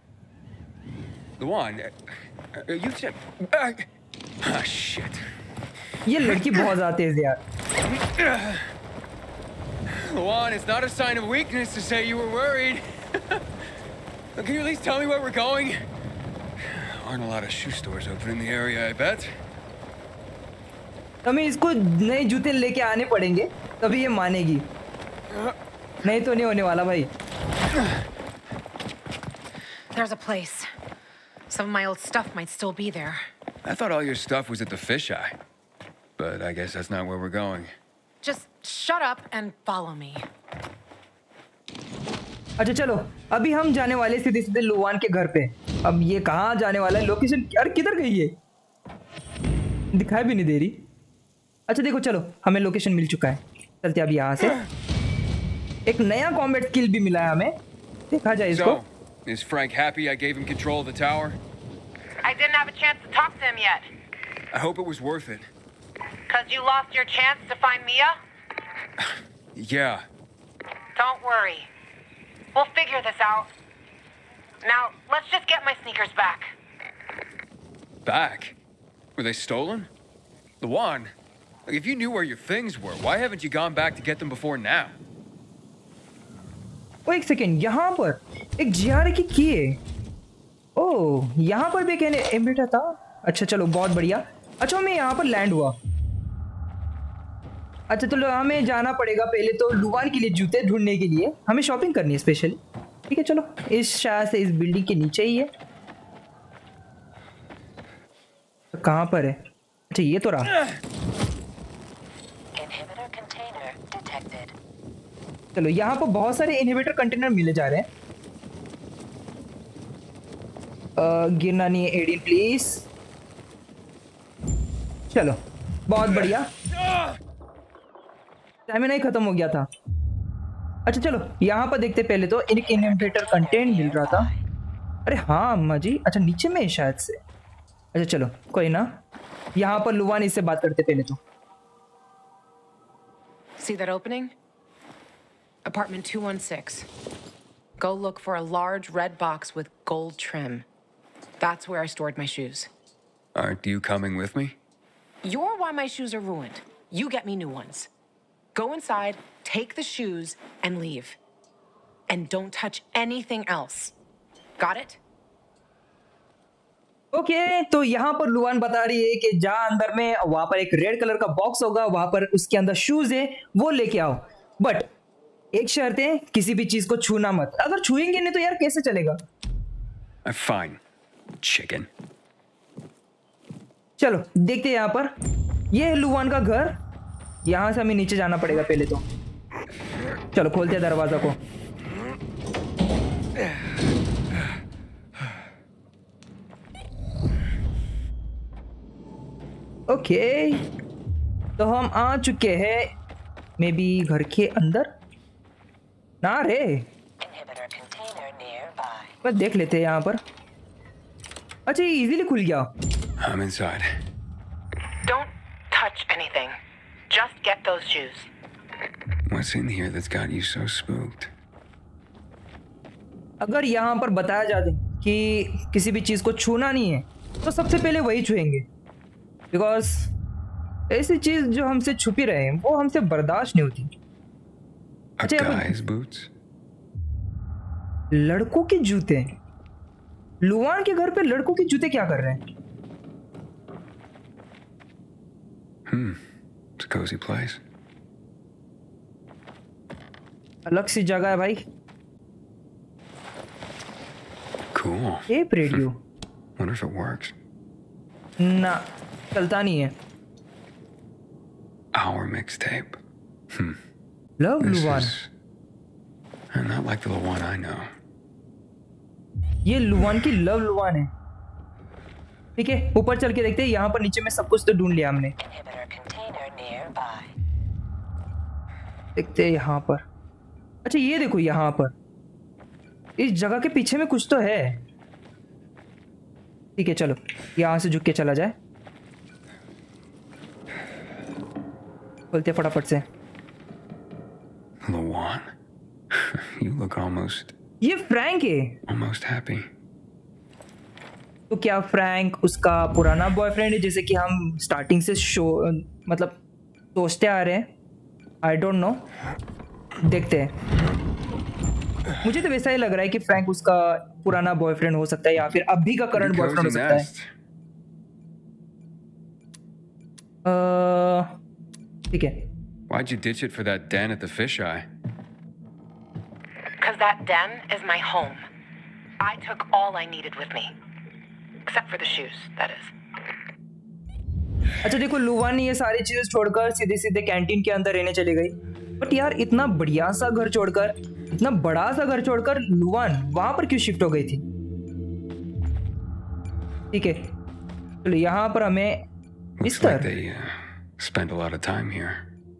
[SPEAKER 1] Luan, you said... Ah, shit.
[SPEAKER 2] ये लड़की बहुत ज़्यादा तेज है यार।
[SPEAKER 1] Luan, it's not a sign of weakness to say you were worried. Can you at least tell me where we're going? Aren't a lot of shoe stores open in the area, I bet.
[SPEAKER 2] हमें इसको नए जूते लेके आने पड़ेंगे तभी ये मानेगी, नहीं तो नहीं होने वाला भाई।
[SPEAKER 5] There's a place. Some of my old stuff might still be there.
[SPEAKER 1] I thought all your stuff was at the fisheye. But I guess that's not where we're going.
[SPEAKER 5] Just shut up and follow me.
[SPEAKER 2] अच्छा चलो, अभी हम जाने वाले सीधे सीधे लुवान के घर पे। अब ये कहाँ जाने वाला है, लोकेशन यार किधर गई है, दिखाई भी नहीं दे रही। अच्छा देखो चलो, हमें लोकेशन मिल चुका है, चलते अब यहाँ से। एक नया कॉम्बैट स्किल भी मिला है हमें, देखा जाए इसको।
[SPEAKER 1] So, is Frank happy I gave him control of the tower?
[SPEAKER 5] I didn't have a chance to talk to him yet.
[SPEAKER 1] I hope it was worth it.
[SPEAKER 5] 'Cause you lost your chance to find Mia?
[SPEAKER 1] Yeah.
[SPEAKER 5] Don't worry. We'll figure this out. Now, let's just get my sneakers back.
[SPEAKER 1] Back? Were they stolen? Luan, if you knew where your things were, why haven't you gone back to get them before now?
[SPEAKER 2] ओ एक second, यहाँ पर एक GR की है। ओह, यहाँ पर भी कहने एम्बेटा था। अच्छा चलो बहुत बढ़िया। अच्छा हमें यहाँ पर लैंड हुआ। अच्छा चलो हमें जाना पड़ेगा पहले तो लुवान के लिए जूते ढूंढने के लिए, हमें शॉपिंग करनी है स्पेशली। ठीक है चलो, इस शायद से इस बिल्डिंग के नीचे ही है। कहाँ पर है? अच्छा ये तो रहा। चलो यहाँ पर बहुत सारे इनहिबिटर कंटेनर मिले जा रहे हैं। गिरना नहीं है एडिन प्लीज। चलो बहुत बढ़िया, स्टैमिना ही खत्म हो गया था। अच्छा चलो यहाँ पर देखते पहले तो एक इनहिबिटर कंटेंट मिल रहा था। अरे हाँ अम्मा जी, अच्छा नीचे में है शायद से। अच्छा चलो कोई ना, यहाँ पर लुवान इससे बात करते पहले तो।
[SPEAKER 5] See that opening? Apartment 216. Go look for a large red box with gold trim. That's where I stored my shoes.
[SPEAKER 1] Aren't you coming with me?
[SPEAKER 5] You're why my shoes are ruined. You get me new ones. Go inside, take the shoes, and leave. And don't touch anything else. Got it?
[SPEAKER 2] Okay तो यहाँ पर लुवान बता रही है कि जा अंदर में, वहां पर एक रेड कलर का बॉक्स होगा, वहां पर उसके अंदर शूज है, वो लेके आओ। बट एक शर्त है, किसी भी चीज को छूना मत। अगर छुएंगे नहीं तो यार कैसे चलेगा।
[SPEAKER 1] Fine, chicken.
[SPEAKER 2] चलो देखते हैं यहाँ पर, ये है लुवान का घर। यहाँ से हमें नीचे जाना पड़ेगा पहले तो। चलो खोलते हैं दरवाजा को। ओके तो हम आ चुके हैं मे बी घर के अंदर ना रे। बस देख लेते हैं यहाँ पर। अच्छा ये इजीली खुल गया।
[SPEAKER 1] I'm inside.
[SPEAKER 5] Don't touch anything. Just get those shoes.
[SPEAKER 1] What's in here that's got you so spooked?
[SPEAKER 2] अगर यहाँ पर बताया जाए कि किसी भी चीज़ को छूना नहीं है तो सबसे पहले वही छुएंगे, बिकॉज ऐसी चीज जो हमसे छुपी रहे वो हमसे बर्दाश्त नहीं होती।
[SPEAKER 1] A guy's boots?
[SPEAKER 2] लड़कों के जूते? लुवान के घर पे लड़कों के जूते क्या कर रहे हैं?
[SPEAKER 1] It's a cozy place.
[SPEAKER 2] अलग सी जगह है भाई।
[SPEAKER 1] Cool.
[SPEAKER 2] Tape radio?
[SPEAKER 1] Wonder if it works.
[SPEAKER 2] ना चलता नहीं है।
[SPEAKER 1] Our mixtape.
[SPEAKER 2] Love
[SPEAKER 1] This
[SPEAKER 2] Luan?
[SPEAKER 1] is not like the one I know.
[SPEAKER 2] ये लुवान की लव लुवान है। ठीक है ऊपर चल के देखते हैं। यहाँ पर नीचे में सब कुछ तो ढूंढ लिया हमने। देखते हैं यहाँ पर। अच्छा ये देखो यहाँ पर इस जगह के पीछे में कुछ तो है। ठीक है चलो यहाँ से झुक के चला जाए। बोलते फटाफट से।
[SPEAKER 1] Lawan, you look almost
[SPEAKER 2] ये फ्रैंक है।
[SPEAKER 1] almost happy.
[SPEAKER 2] तो क्या फ्रैंक उसका पुराना बॉयफ्रेंड है जैसे कि हम स्टार्टिंग से शो मतलब सोचते आ रहे हैं? आई डोंट नो, देखते हैं। मुझे तो वैसा ही लग रहा है कि फ्रैंक उसका पुराना बॉयफ्रेंड हो सकता है या फिर अभी का करंट बॉयफ्रेंड हो सकता है। ठीक है।
[SPEAKER 1] Why'd you ditch it for that den at the fisheye?
[SPEAKER 5] Because that den is my home. I took all I needed with me. Except for the shoes, that is.
[SPEAKER 2] अच्छा देखो लुवान ने ये सारी चीजें छोड़कर सीधे सीधे कैंटीन के अंदर रहने चली गई। बट यार इतना बढ़िया सा घर छोड़कर, इतना बड़ा सा घर छोड़कर लुवान वहां पर क्यों शिफ्ट हो गई थी? ठीक है चलो यहाँ पर हमें
[SPEAKER 1] Looks like
[SPEAKER 2] बिस्तर।
[SPEAKER 1] they spend a lot of time here.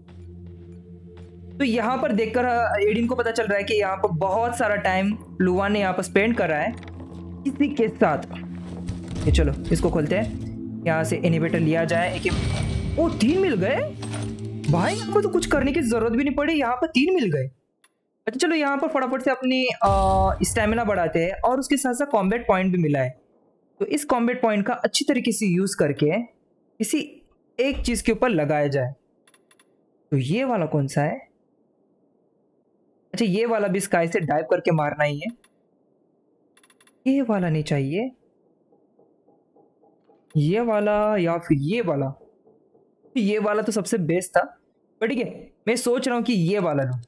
[SPEAKER 2] तो यहाँ पर देखकर एडिन को पता चल रहा है कि यहाँ पर बहुत सारा टाइम लुवान ने यहाँ पर स्पेंड कर रहा है किसी के साथ। ये चलो इसको खोलते हैं। यहाँ से इनहिबिटर लिया जाए। एक ओ 3 मिल गए भाई। यहाँ पर तो कुछ करने की जरूरत भी नहीं पड़ी, यहाँ पर 3 मिल गए। अच्छा चलो यहाँ पर फटाफट से अपनी स्टेमिना बढ़ाते हैं और उसके साथ साथ कॉम्बैट पॉइंट भी मिला है। तो इस कॉम्बैट पॉइंट का अच्छी तरीके से यूज करके किसी एक चीज के ऊपर लगाया जाए। तो ये वाला कौन सा है? अच्छा ये वाला भी स्काई से डाइव करके मारना ही है। ये वाला नहीं चाहिए, ये वाला या फिर ये वाला। ये वाला तो सबसे बेस्ट था, पर ठीक है मैं सोच रहा हूं कि ये वाला लूं।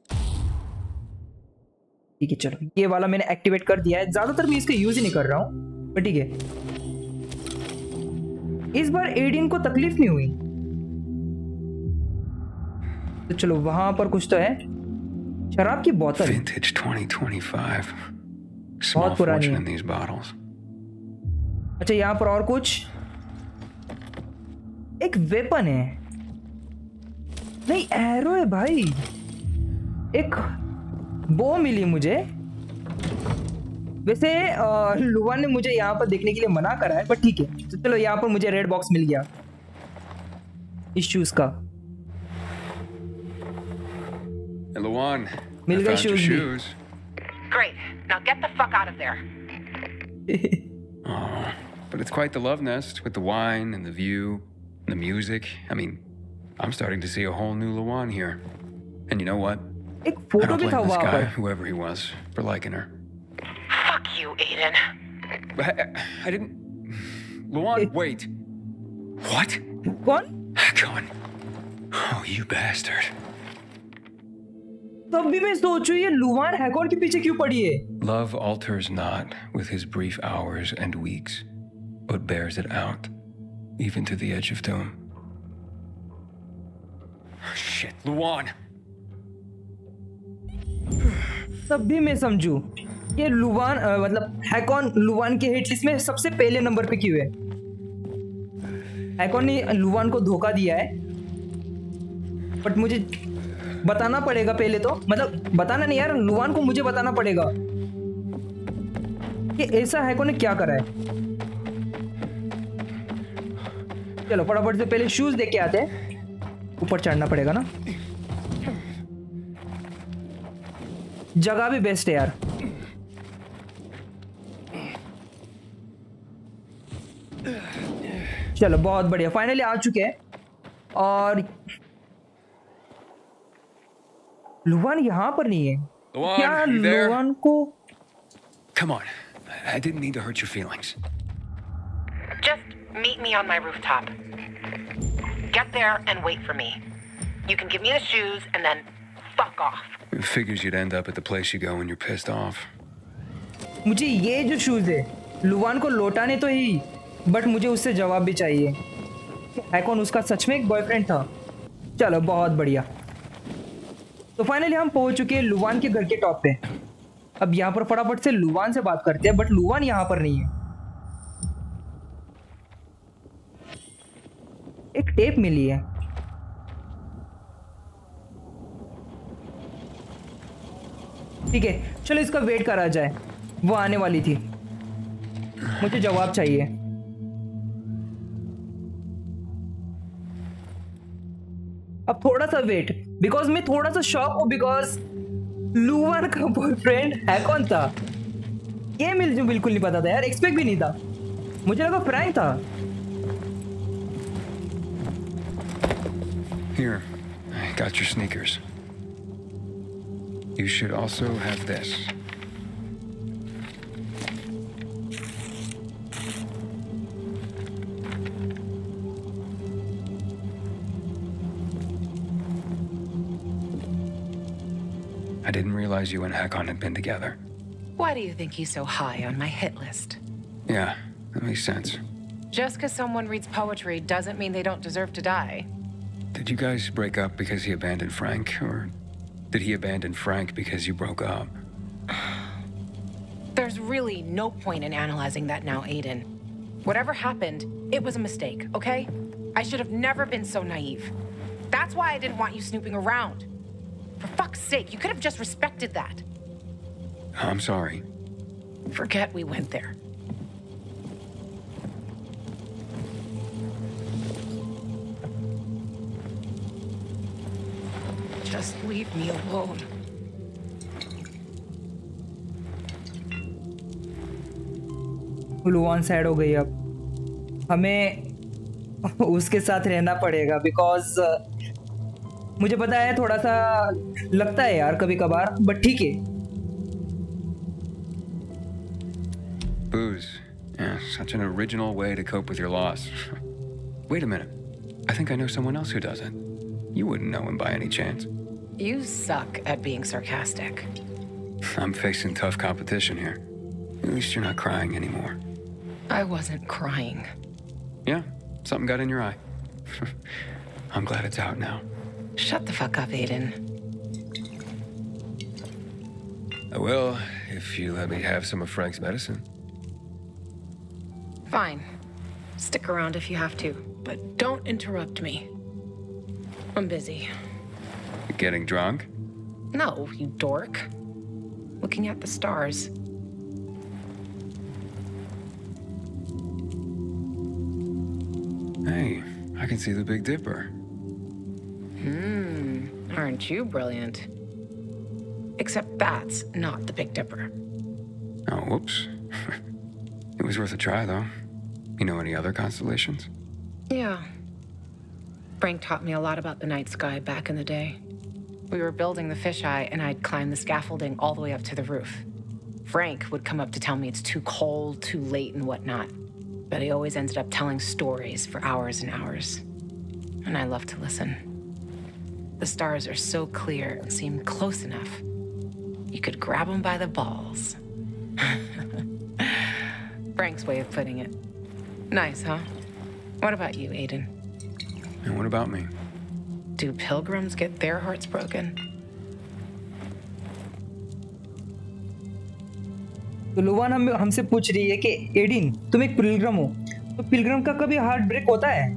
[SPEAKER 2] ठीक है चलो ये वाला मैंने एक्टिवेट कर दिया है। ज्यादातर मैं इसका यूज ही नहीं कर रहा हूं, पर ठीक है। इस बार एडिन को तकलीफ नहीं हुई। तो चलो वहां पर कुछ तो है। शराब की बोतल।
[SPEAKER 1] Vintage 2025. Small
[SPEAKER 2] पुरानी
[SPEAKER 1] fortune
[SPEAKER 2] है।
[SPEAKER 1] in these bottles.
[SPEAKER 2] अच्छा यहाँ पर और कुछ, एक वेपन है, नहीं एरो है भाई, एक बो मिली मुझे। वैसे लुवान ने मुझे यहाँ पर देखने के लिए मना करा है, बट ठीक है। तो चलो यहाँ पर मुझे रेड बॉक्स मिल गया इस शूज का।
[SPEAKER 1] Hey, Luan,
[SPEAKER 2] मिल
[SPEAKER 1] I
[SPEAKER 2] गए
[SPEAKER 1] found your
[SPEAKER 2] shoes भी।
[SPEAKER 1] shoes.
[SPEAKER 5] Great. Now get the fuck out of there.
[SPEAKER 1] Oh, but it's quite the love nest with the wine and the view and the music. I mean, I'm starting to see a whole new Luan here. And you know what?
[SPEAKER 2] एक
[SPEAKER 1] I
[SPEAKER 2] photo
[SPEAKER 1] don't
[SPEAKER 2] भी था
[SPEAKER 1] blame this
[SPEAKER 2] वहां
[SPEAKER 1] guy,
[SPEAKER 2] पर।
[SPEAKER 1] whoever he was, for liking her.
[SPEAKER 5] Fuck you, Aiden.
[SPEAKER 1] But I didn't. Luan, wait. What?
[SPEAKER 2] कौन?
[SPEAKER 1] Hakon. Oh, you bastard.
[SPEAKER 2] तब भी मैं सोचूं ये लुवान हैकॉन के पीछे क्यों पड़ी है?
[SPEAKER 1] Love alters not with his brief hours and weeks, but bears it out, even to the edge of doom. Shit, Luan!
[SPEAKER 2] तब भी मैं समझूं ये लुवान मतलब हैकॉन लुवान के हिट लिस्ट में सबसे पहले नंबर पे क्यों है? हैकॉन ने लुवान को धोखा दिया है, बट मुझे बताना पड़ेगा पहले तो, मतलब बताना नहीं यार, लुवान को मुझे बताना पड़ेगा कि ऐसा हैकॉन ने क्या करा है। चलो फटाफट से पहले शूज देख के आते हैं, ऊपर चढ़ना पड़ेगा ना। जगह भी बेस्ट है यार। चलो बहुत बढ़िया, फाइनली आ चुके हैं। और लुवान यहाँ पर नहीं है।
[SPEAKER 1] Luan,
[SPEAKER 2] क्या
[SPEAKER 1] you there?
[SPEAKER 2] लुवान को?
[SPEAKER 1] Come on. I didn't mean to hurt your feelings.
[SPEAKER 5] Just meet me on my rooftop. Get there and wait for me. You can give me the shoes and then fuck off.
[SPEAKER 1] It figures you'd end up at the place you go when you're pissed off.
[SPEAKER 2] मुझे ये जो shoes है लुवान को लौटाने तो ही, but मुझे उससे जवाब भी चाहिए। हैकॉन उसका सच में एक बॉयफ्रेंड था। चलो बहुत बढ़िया। तो फाइनली हम पहुंच चुके हैं लुवान के घर के टॉप पे। अब यहाँ पर फटाफट से लुवान से बात करते हैं, बट लुवान यहाँ पर नहीं है। एक टेप मिली है। ठीक है चलो इसका वेट करा जाए, वो आने वाली थी, मुझे जवाब चाहिए। अब थोड़ा सा वेट, बिकॉज मैं थोड़ा सा शॉक हूं, बिकॉज लुवान का बॉयफ्रेंड हैकॉन था। ये मुझे बिल्कुल नहीं पता था यार, एक्सपेक्ट भी नहीं था, मुझे लगा प्रैंक था।
[SPEAKER 1] Here, I got your sneakers. You should also have this. I didn't realize you and Hakon had been together.
[SPEAKER 5] Why do you think he's so high on my hit list?
[SPEAKER 1] Yeah, that makes sense.
[SPEAKER 5] Just because someone reads poetry doesn't mean they don't deserve to die.
[SPEAKER 1] Did you guys break up because he abandoned Frank, or did he abandon Frank because you broke up?
[SPEAKER 5] There's really no point in analyzing that now, Aiden. Whatever happened, it was a mistake, okay? I should have never been so naive. That's why I didn't want you snooping around. For fuck's sake, you could have just respected that.
[SPEAKER 1] I'm sorry.
[SPEAKER 5] Forget we went there. Just leave me alone.
[SPEAKER 2] Luan sad हो गई। अब हमें उसके साथ रहना पड़ेगा, because मुझे पता है थोड़ा सा लगता है यार कभी कभार, बट ठीक है।
[SPEAKER 1] Booze. Yeah, such an original way to cope with your loss. Wait a minute. I think I know someone else who does it. You wouldn't know him by any chance.
[SPEAKER 5] You suck at being sarcastic.
[SPEAKER 1] I'm facing tough competition here. At least you're not crying anymore.
[SPEAKER 5] I wasn't crying.
[SPEAKER 1] Yeah, something got in your eye. I'm glad it's out now.
[SPEAKER 5] Shut the fuck up, Aiden.
[SPEAKER 1] I will, if you let me have some of Frank's medicine.
[SPEAKER 5] Fine. Stick around if you have to, but don't interrupt me. I'm busy.
[SPEAKER 1] Getting drunk?
[SPEAKER 5] No, you dork. Looking at the stars.
[SPEAKER 1] Hey, I can see the Big Dipper.
[SPEAKER 5] Aren't you brilliant? Except that's not the Big Dipper.
[SPEAKER 1] Oh, whoops. It was worth a try, though. You know any other constellations?
[SPEAKER 5] Yeah. Frank taught me a lot about the night sky back in the day. We were building the fisheye, and I'd climb the scaffolding all the way up to the roof. Frank would come up to tell me it's too cold, too late, and whatnot. But he always ended up telling stories for hours and hours. And I love to listen. The stars are so clear and seem close enough. You could grab them by the balls. Frank's way of putting it. Nice, huh? What about you, Aiden?
[SPEAKER 1] And what about me?
[SPEAKER 5] Do pilgrims get their hearts broken?
[SPEAKER 2] तो लुवान हमसे पूछ रही है कि Adin तुम एक पिलग्रम हो, तो पिलग्रम का कभी हार्ट ब्रेक होता है?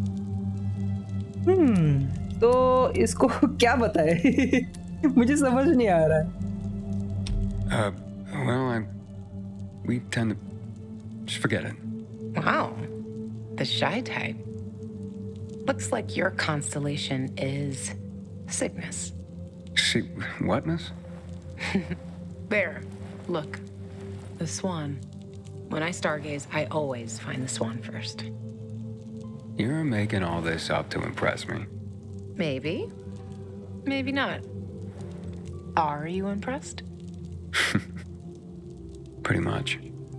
[SPEAKER 2] तो इसको क्या बताए? मुझे समझ नहीं आ रहा है.
[SPEAKER 1] Well, we tend to just forget it.
[SPEAKER 5] Wow, the shy type. Looks like your constellation is Cygnus.
[SPEAKER 1] See, whatness?
[SPEAKER 5] There, look, the swan. When I stargaze, I always find the swan first.
[SPEAKER 1] You're making all this up to impress me.
[SPEAKER 5] Maybe, maybe not. Are you impressed?
[SPEAKER 1] Pretty much.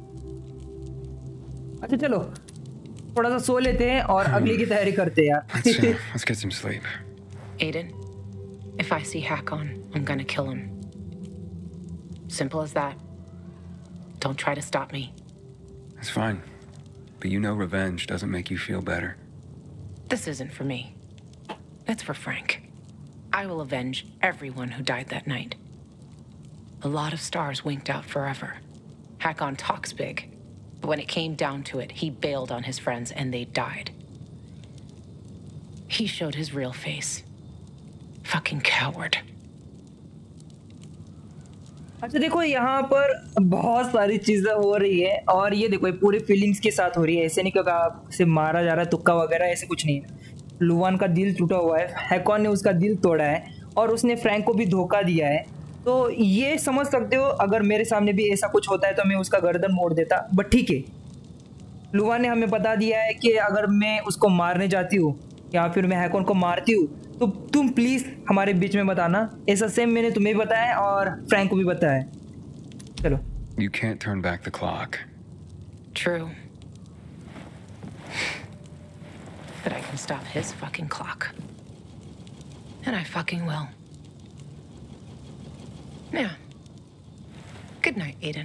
[SPEAKER 2] अच्छा चलो थोड़ा सा सो लेते हैं और अगली की तैयारी करते हैं यार.
[SPEAKER 1] Let's get some sleep.
[SPEAKER 5] Aiden, if I see Hakon, I'm gonna kill him. Simple as that. Don't try to stop me.
[SPEAKER 1] That's fine. But you know revenge doesn't make you feel better.
[SPEAKER 5] This isn't for me. It's for Frank. I will avenge everyone who died that night. A lot of stars winked out forever. Hakon talks big. But when it came down to it, he bailed on his friends and they died. He showed his real face. Fucking coward.
[SPEAKER 2] अच्छा देखो यहाँ पर बहुत सारी चीजें हो रही है और ये देखो ये पूरे फीलिंग्स के साथ हो रही है. ऐसे नहीं कि आपसे मारा जा रहा है तुक्का वगैरह, ऐसे कुछ नहीं है. लुवान का दिल टूटा हुआ है, हैकॉन ने उसका दिल तोड़ा है और उसने फ्रैंक को भी धोखा दिया है. तो ये समझ सकते हो अगर मेरे सामने भी ऐसा कुछ होता है तो मैं उसका गर्दन मोड़ देता. बट ठीक है, लुवान ने हमें बता दिया है कि अगर मैं उसको मारने जाती हूँ या फिर मैं हैकॉन को मारती हूँ तो तुम प्लीज़ हमारे बीच में मत आना. ऐसा सेम मैंने तुम्हें भी बताया और फ्रैंक को भी बताया. चलो.
[SPEAKER 1] You can't turn back the clock.
[SPEAKER 5] True. But I can stop his fucking clock. And I fucking will. Yeah. Good night, Aiden.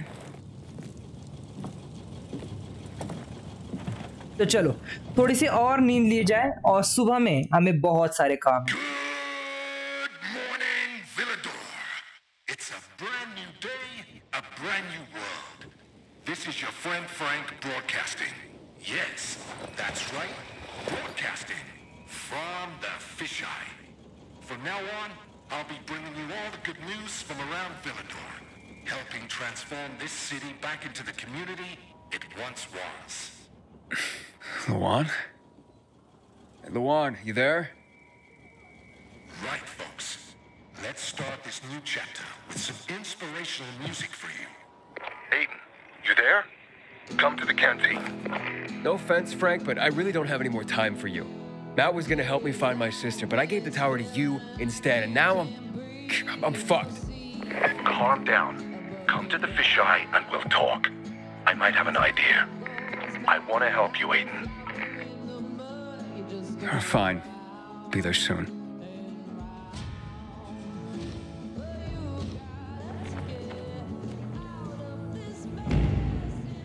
[SPEAKER 2] तो चलो थोड़ी सी और नींद ली जाए और सुबह में हमें बहुत सारे काम.
[SPEAKER 4] Good morning, Villador. It's a brand new day, a brand new world. This is your friend Frank broadcasting. Yes, that's right, broadcasting from the fisheye. From now on, I'll be bringing you all the good news from around Villador, helping transform this city back into the community it once was.
[SPEAKER 1] Luan? Hey, Luan, you there?
[SPEAKER 4] Right, folks. Let's start this new chapter with some inspirational music for you.
[SPEAKER 3] Aiden, you there? Come to the canteen.
[SPEAKER 1] No offense, Frank, but I really don't have any more time for you. Matt was gonna help me find my sister, but I gave the tower to you instead, and now I'm fucked.
[SPEAKER 3] Calm down. Come to the fisheye and we'll talk. I might have an idea. I want to help you, Aiden.
[SPEAKER 1] Fine. Be there soon.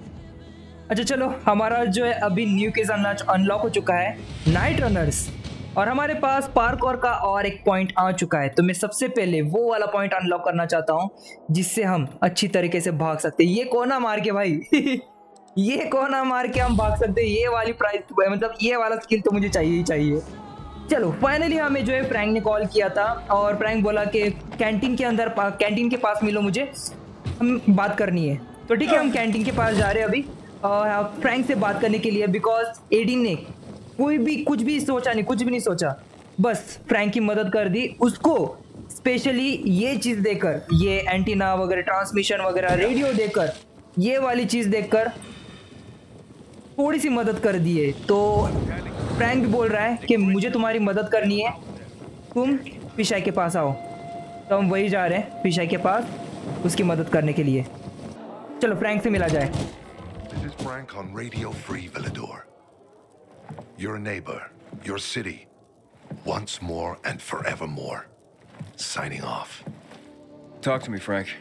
[SPEAKER 2] अच्छा चलो हमारा जो है अभी new case unlock हो चुका है. Night runners और हमारे पास पार्कोर का और एक पॉइंट आ चुका है। तो मैं सबसे पहले वो वाला पॉइंट अनलॉक करना चाहता हूँ जिससे हम अच्छी तरीके से भाग सकते हैं। ये कोना मार के भाई ये कोना मार के हम भाग सकते हैं। ये वाली प्राइस मतलब ये वाला स्किल तो मुझे चाहिए ही चाहिए। चलो फाइनली हमें जो है फ्रैंक ने कॉल किया था और फ्रैंक बोला कि कैंटीन के पास मिलो, मुझे हम बात करनी है। तो ठीक है, हम कैंटीन के पास जा रहे हैं अभी फ्रैंक से बात करने के लिए, बिकॉज एडिन ने कुछ भी नहीं सोचा, बस फ्रैंक की मदद कर दी। उसको स्पेशली ये चीज़ देकर, ये एंटीना वगैरह, ट्रांसमिशन वगैरह, रेडियो देकर, ये वाली चीज़ देखकर थोड़ी सी मदद कर दी है। तो फ्रैंक भी बोल रहा है कि मुझे तुम्हारी मदद करनी है, तुम फिशाई के पास आओ। तो हम वही जा रहे हैं फिशाई के पास उसकी मदद करने के लिए। चलो फ्रैंक से मिला जाए।
[SPEAKER 4] This is Frank on Radio Free Villador. Your neighbor, your city, once more and forevermore. Signing off.
[SPEAKER 1] Talk to me, Frank.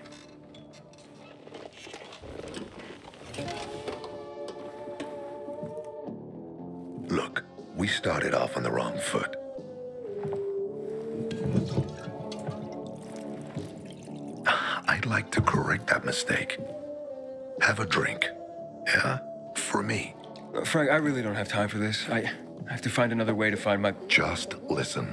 [SPEAKER 4] Look, we started off on the wrong foot. I'd like to correct that mistake. Have a drink. Yeah? For me.
[SPEAKER 1] Frank, I really don't have time for this. I have to find another way to find my...
[SPEAKER 4] Just listen.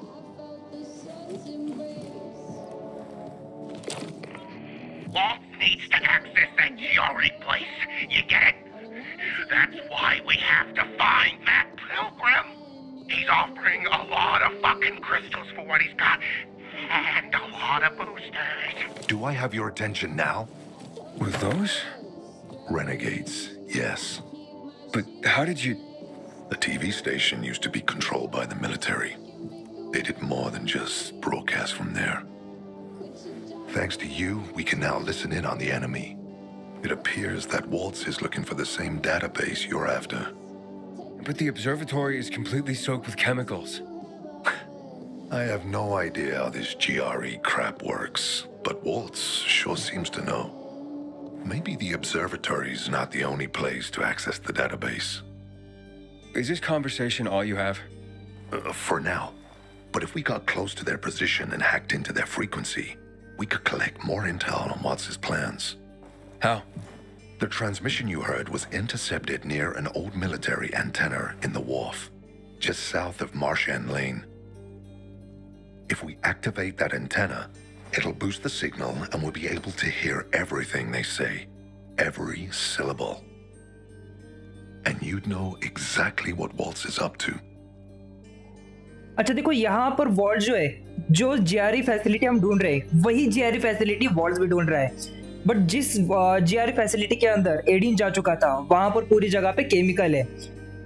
[SPEAKER 6] Walt needs to access that Giori place. You get it? That's why we have to find that pilgrim. He's offering a lot of fucking crystals for what he's got. And a lot of boosters.
[SPEAKER 4] Do I have your attention now?
[SPEAKER 1] With those?
[SPEAKER 4] Renegades, yes.
[SPEAKER 1] But how did you...
[SPEAKER 4] The TV station used to be controlled by the military. They did more than just broadcast from there. Thanks to you, we can now listen in on the enemy. It appears that Waltz is looking for the same database you're after.
[SPEAKER 1] But the observatory is completely soaked with chemicals.
[SPEAKER 4] I have no idea how this GRE crap works, but Waltz sure seems to know. Maybe the observatory's not the only place to access the database.
[SPEAKER 1] Is this conversation all you have?
[SPEAKER 4] For now. But if we got close to their position and hacked into their frequency, we could collect more intel on Waltz's plans.
[SPEAKER 1] How?
[SPEAKER 4] The transmission you heard was intercepted near an old military antenna in the wharf, just south of Marchand Lane. If we activate that antenna, it'll boost the signal and we'll be able to hear everything they say. Every syllable. And you'd know exactly what Waltz is up to.
[SPEAKER 2] अच्छा देखो, यहाँ पर vault जो है, जो GRE facility हम ढूंढ रहे हैं, वही जीआरई फैसिलिटी वॉल्ट भी ढूंढ रहा है। बट जिस जीआरई फैसिलिटी के अंदर एडिन जा चुका था, वहां पर पूरी जगह पे केमिकल है।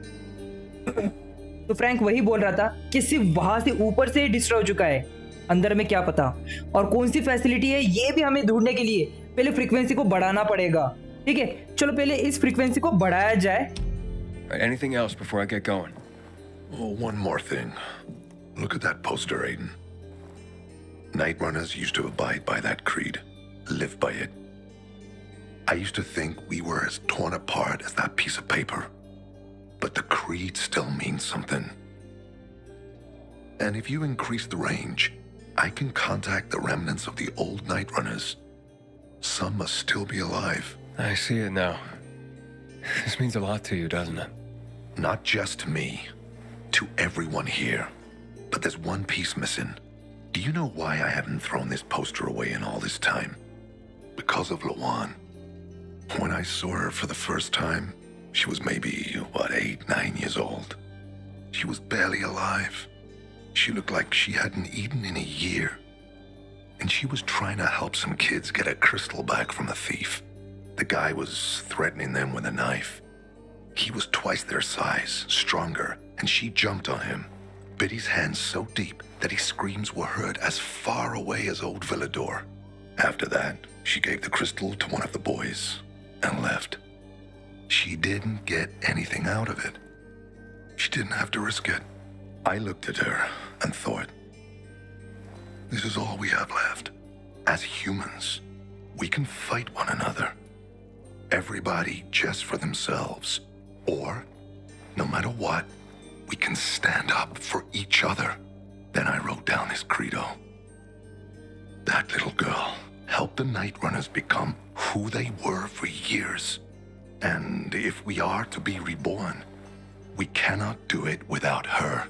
[SPEAKER 2] तो फ्रैंक वही बोल रहा था कि सिर्फ वहां से ऊपर से डिस्ट्रॉय हो चुका है, अंदर में क्या पता। और कौन सी फैसिलिटी है ये भी हमें ढूंढने के लिए पहले फ्रीक्वेंसी को बढ़ाना पड़ेगा। ठीक है, चलो पहले इस फ्रीक्वेंसी को बढ़ाया जाए।
[SPEAKER 1] Anything else before I get going?
[SPEAKER 4] Oh, one more thing. Look at that poster, Aiden. Night Runners used to abide by that creed, live by it. I used to think we were as torn apart as that piece of paper. But the creed still means something. And if you increase the range, I can contact the remnants of the old Night Runners. Some must still be alive.
[SPEAKER 1] I see it now. This means a lot to you, doesn't it?
[SPEAKER 4] Not just to me, to everyone here. But there's one piece missing. Do you know why I haven't thrown this poster away in all this time? Because of Lawan. When I saw her for the first time, she was maybe, 8, 9 years old. She was barely alive. She looked like she hadn't eaten in a year. And she was trying to help some kids get a crystal back from a thief. The guy was threatening them with a knife. He was twice their size, stronger, and she jumped on him, bit his hands so deep that his screams were heard as far away as old Villador. After that, she gave the crystal to one of the boys and left. She didn't get anything out of it. She didn't have to risk it. I looked at her and thought, this is all we have left. As humans, we can fight one another. Everybody just for themselves. Or, no matter what, we can stand up for each other. Then I wrote down this credo. That little girl helped the Night Runners become who they were for years. And if we are to be reborn, we cannot do it without her.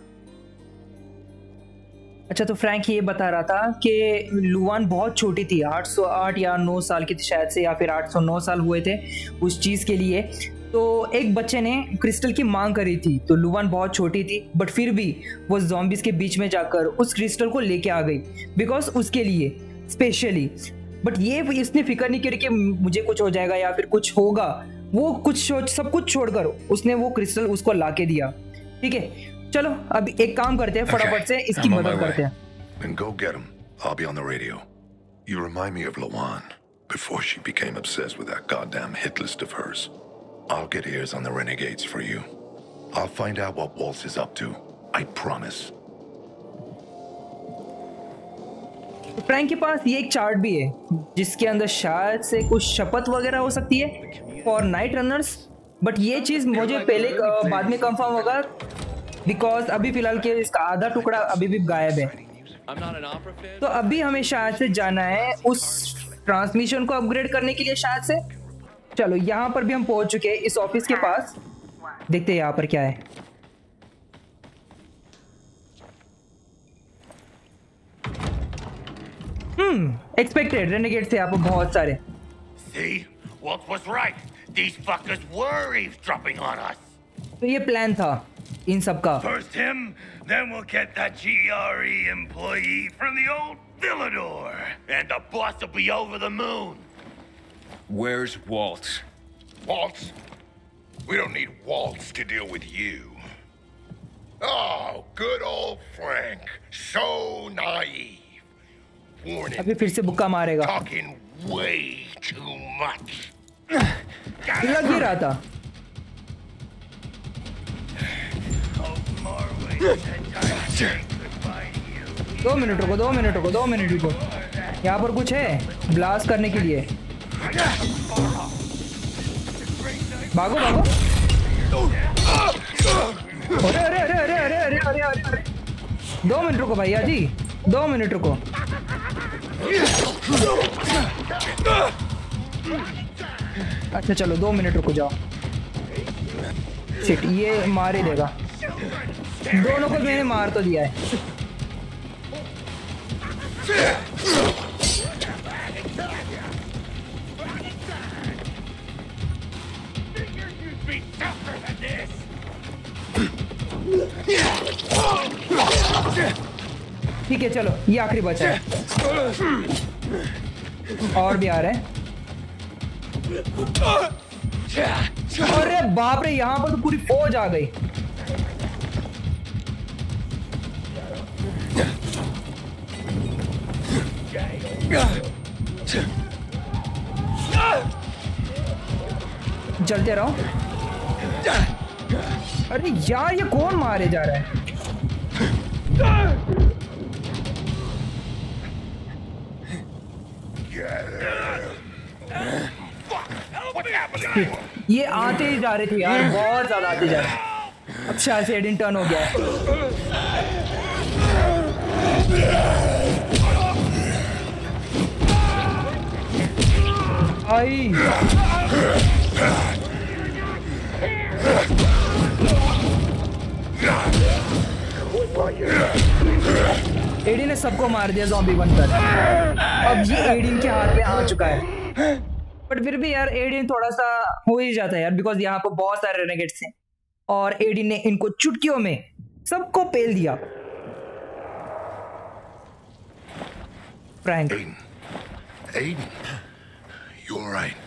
[SPEAKER 2] अच्छा, तो Frank ये बता रहा था कि Luann बहुत छोटी थी, 808 या 9 साल की थी शायद से, या फिर 809 साल हुए थे उस चीज़ के लिए। तो एक बच्चे ने क्रिस्टल की मांग करी थी, तो लुआन बहुत छोटी थी, बट फिर भी वो ज़ॉम्बीज़ के बीच में जाकर उस क्रिस्टल को लेके आ गई, बिकॉज उसके लिए स्पेशली। बट ये इसने फिक्र नहीं करी कि मुझे कुछ हो जाएगा या फिर कुछ होगा। वो सब कुछ छोड़कर उसने वो क्रिस्टल उसको ला के दिया। ठीक है, चलो अब एक काम करते हैं, फटाफट से इसकी मदद करते हैं।
[SPEAKER 4] Then go get him. I'll be on the radio. You remind me of Lawan before she became obsessed with that goddamn hit list of hers. I'll get ears on the renegades for you. I'll find out what Waltz is up to. I promise.
[SPEAKER 2] Frank के पास ये एक chart भी है जिसके अंदर शायद से कुछ शपथ वगैरह हो सकती है फॉर नाइट रनर्स, बट ये चीज़ मुझे पहले बाद में कंफर्म होगा, बिकॉज अभी फिलहाल के इसका आधा टुकड़ा अभी भी गायब है। तो अभी हमें शायद से जाना है उस ट्रांसमिशन को अपग्रेड करने के लिए शायद से। चलो, यहाँ पर भी हम पहुंच चुके हैं इस ऑफिस के पास। देखते हैं यहाँ पर क्या है। एक्सपेक्टेड रेनेगेड थे यहाँ पर बहुत सारे।
[SPEAKER 6] See? Walt was right. These fuckers were eavesdropping on us.
[SPEAKER 2] तो ये प्लान था इन सब का।
[SPEAKER 6] First him, then we'll get that GRE employee from the old Villador. And the boss will be over the moon.
[SPEAKER 1] Where's Waltz?
[SPEAKER 3] Waltz? We don't need Waltz to deal with you. Oh, good old Frank. So naive. Warning.
[SPEAKER 2] अभी फिर से बुक्का मारेगा।
[SPEAKER 3] Talking way too much.
[SPEAKER 2] लग ही रहा था। दो minute रुको। यहाँ पर कुछ है ब्लास्ट करने के लिए। भागो। अरे 2 मिनट रुको भैया जी, 2 मिनट रुको। अच्छा चलो 2 मिनट रुको जाओ। शिट, ये मार ही देगा। दोनों को मैंने मार तो दिया है। ठीक है, चलो ये आखिरी बचा है। और भी आ रहे हैं। अरे बाप रे, यहाँ पर तो पूरी फौज आ गई। चलते रहो। अरे यार, ये कौन मारे जा रहा है? ये आते ही जा रहे थे यार, बहुत ज्यादा आते जा रहे। अब शायद से एडिन टर्न हो गया है। आई एडिन ने सबको मार दिया ज़ॉम्बी बनकर। अब ये एडिन के हाथ में आ चुका है, बट फिर भी यार एडिन थोड़ा सा हो ही जाता है यार, बिकॉज यहाँ पर बहुत सारे रेनेगेट्स हैं और एडिन ने इनको चुटकियों में सबको पेल दिया। Frank,
[SPEAKER 4] Aiden, you all right?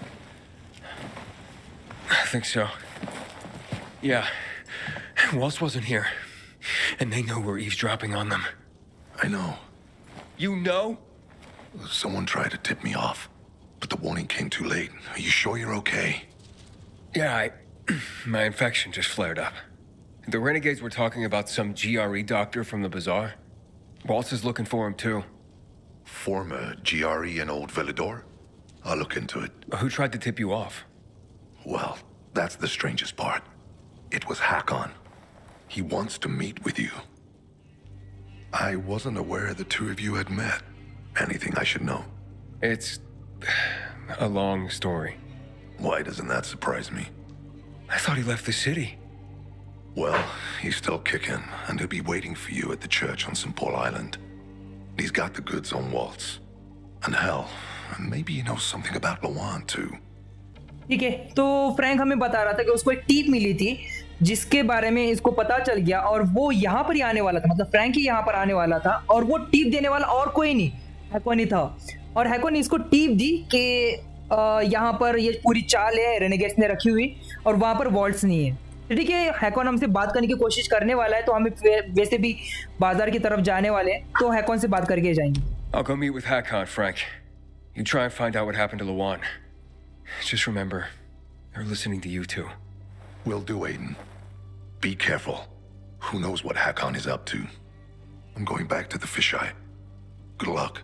[SPEAKER 1] I think so. Yeah. Waltz wasn't here. And they know we're eavesdropping on them.
[SPEAKER 4] I know.
[SPEAKER 1] You know?
[SPEAKER 4] Someone tried to tip me off, but the warning came too late. Are you sure you're okay?
[SPEAKER 1] Yeah, my infection just flared up. The renegades were talking about some GRE doctor from the bazaar. Waltz is looking for him too.
[SPEAKER 4] Former GRE in Old Villador? I'll look into it.
[SPEAKER 1] Who tried to tip you off?
[SPEAKER 4] Well, that's the strangest part. It was Hakon. He wants to meet with you. I wasn't aware the two of you had met. Anything I should know?
[SPEAKER 1] It's a long story.
[SPEAKER 4] Why doesn't that surprise me?
[SPEAKER 1] I thought he left the city.
[SPEAKER 4] Well, he's still kicking, and he'll be waiting for you at the church on St. Paul Island. He's got the goods on Waltz. And hell, maybe he knows something about Lawan too.
[SPEAKER 2] ठीक है, तो Frank हमें बता रहा था कि उसको एक टीप मिली थी जिसके बारे में इसको पता चल गया, और वो यहाँ पर ही आने वाला था, मतलब फ्रैंक ही यहाँ पर आने वाला था, और वो टीप देने वाला और कोई नहीं, हैकोन ही था। और हैकोन ने इसको टीप दी कि यहाँ पर ये पूरी चाल है रेनेगेट्स ने रखी हुई और वहाँ पर वॉल्ट्स नहीं है। ठीक है, हैकोन हमसे बात करने की कोशिश करने वाला है, तो हमें वैसे भी बाजार की तरफ जाने वाले हैं, तो हैकोन से बात करके जाएंगे।
[SPEAKER 1] I'll go meet with Hakon, Frank. You try and find out what happened to Lawan. Just remember, they're listening to you too.
[SPEAKER 4] Will do, Aiden. Be careful. Who knows what Hakon is up to? I'm going back to the fisheye. Good luck.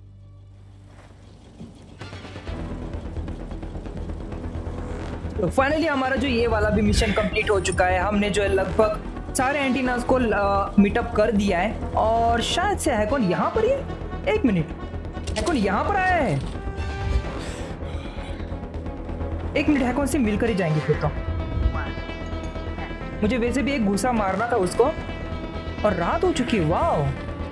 [SPEAKER 2] तो finally हमारा जो ये वाला भी mission complete हो चुका है। हमने जो है लगभग सारे एंटीनास को मीटअप कर दिया है, और शायद से हैकोन यहाँ पर ही है। एक मिनट, हैकोन यहाँ पर आया है। एक मिनट, हैकोन से मिलकर ही जाएंगे फिर तो। मुझे वैसे भी एक घुसा मारना था उसको, और रात हो चुकी है। वाह,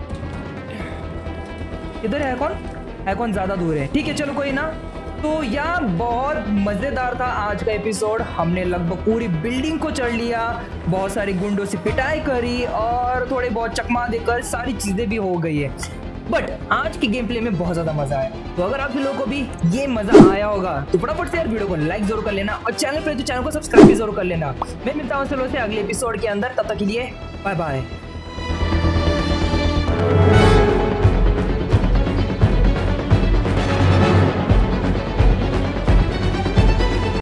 [SPEAKER 2] इधर है हैकोन? हैकोन ज्यादा दूर है। ठीक है, चलो कोई ना। तो यार बहुत मजेदार था आज का एपिसोड। हमने लगभग पूरी बिल्डिंग को चढ़ लिया, बहुत सारे गुंडों से पिटाई करी, और थोड़े बहुत चकमा देकर सारी चीजें भी हो गई है। बट आज के गेम प्ले में बहुत ज्यादा मजा आया। तो अगर आप लोगों को भी ये मजा आया होगा तो फटाफट से यार वीडियो को लाइक जरूर कर लेना, और चैनल पर तो चैनल को सब्सक्राइब भी जरूर कर लेना। मैं मिलता हूँ चलो से अगले एपिसोड के अंदर, तब तक के लिए बाय बाय।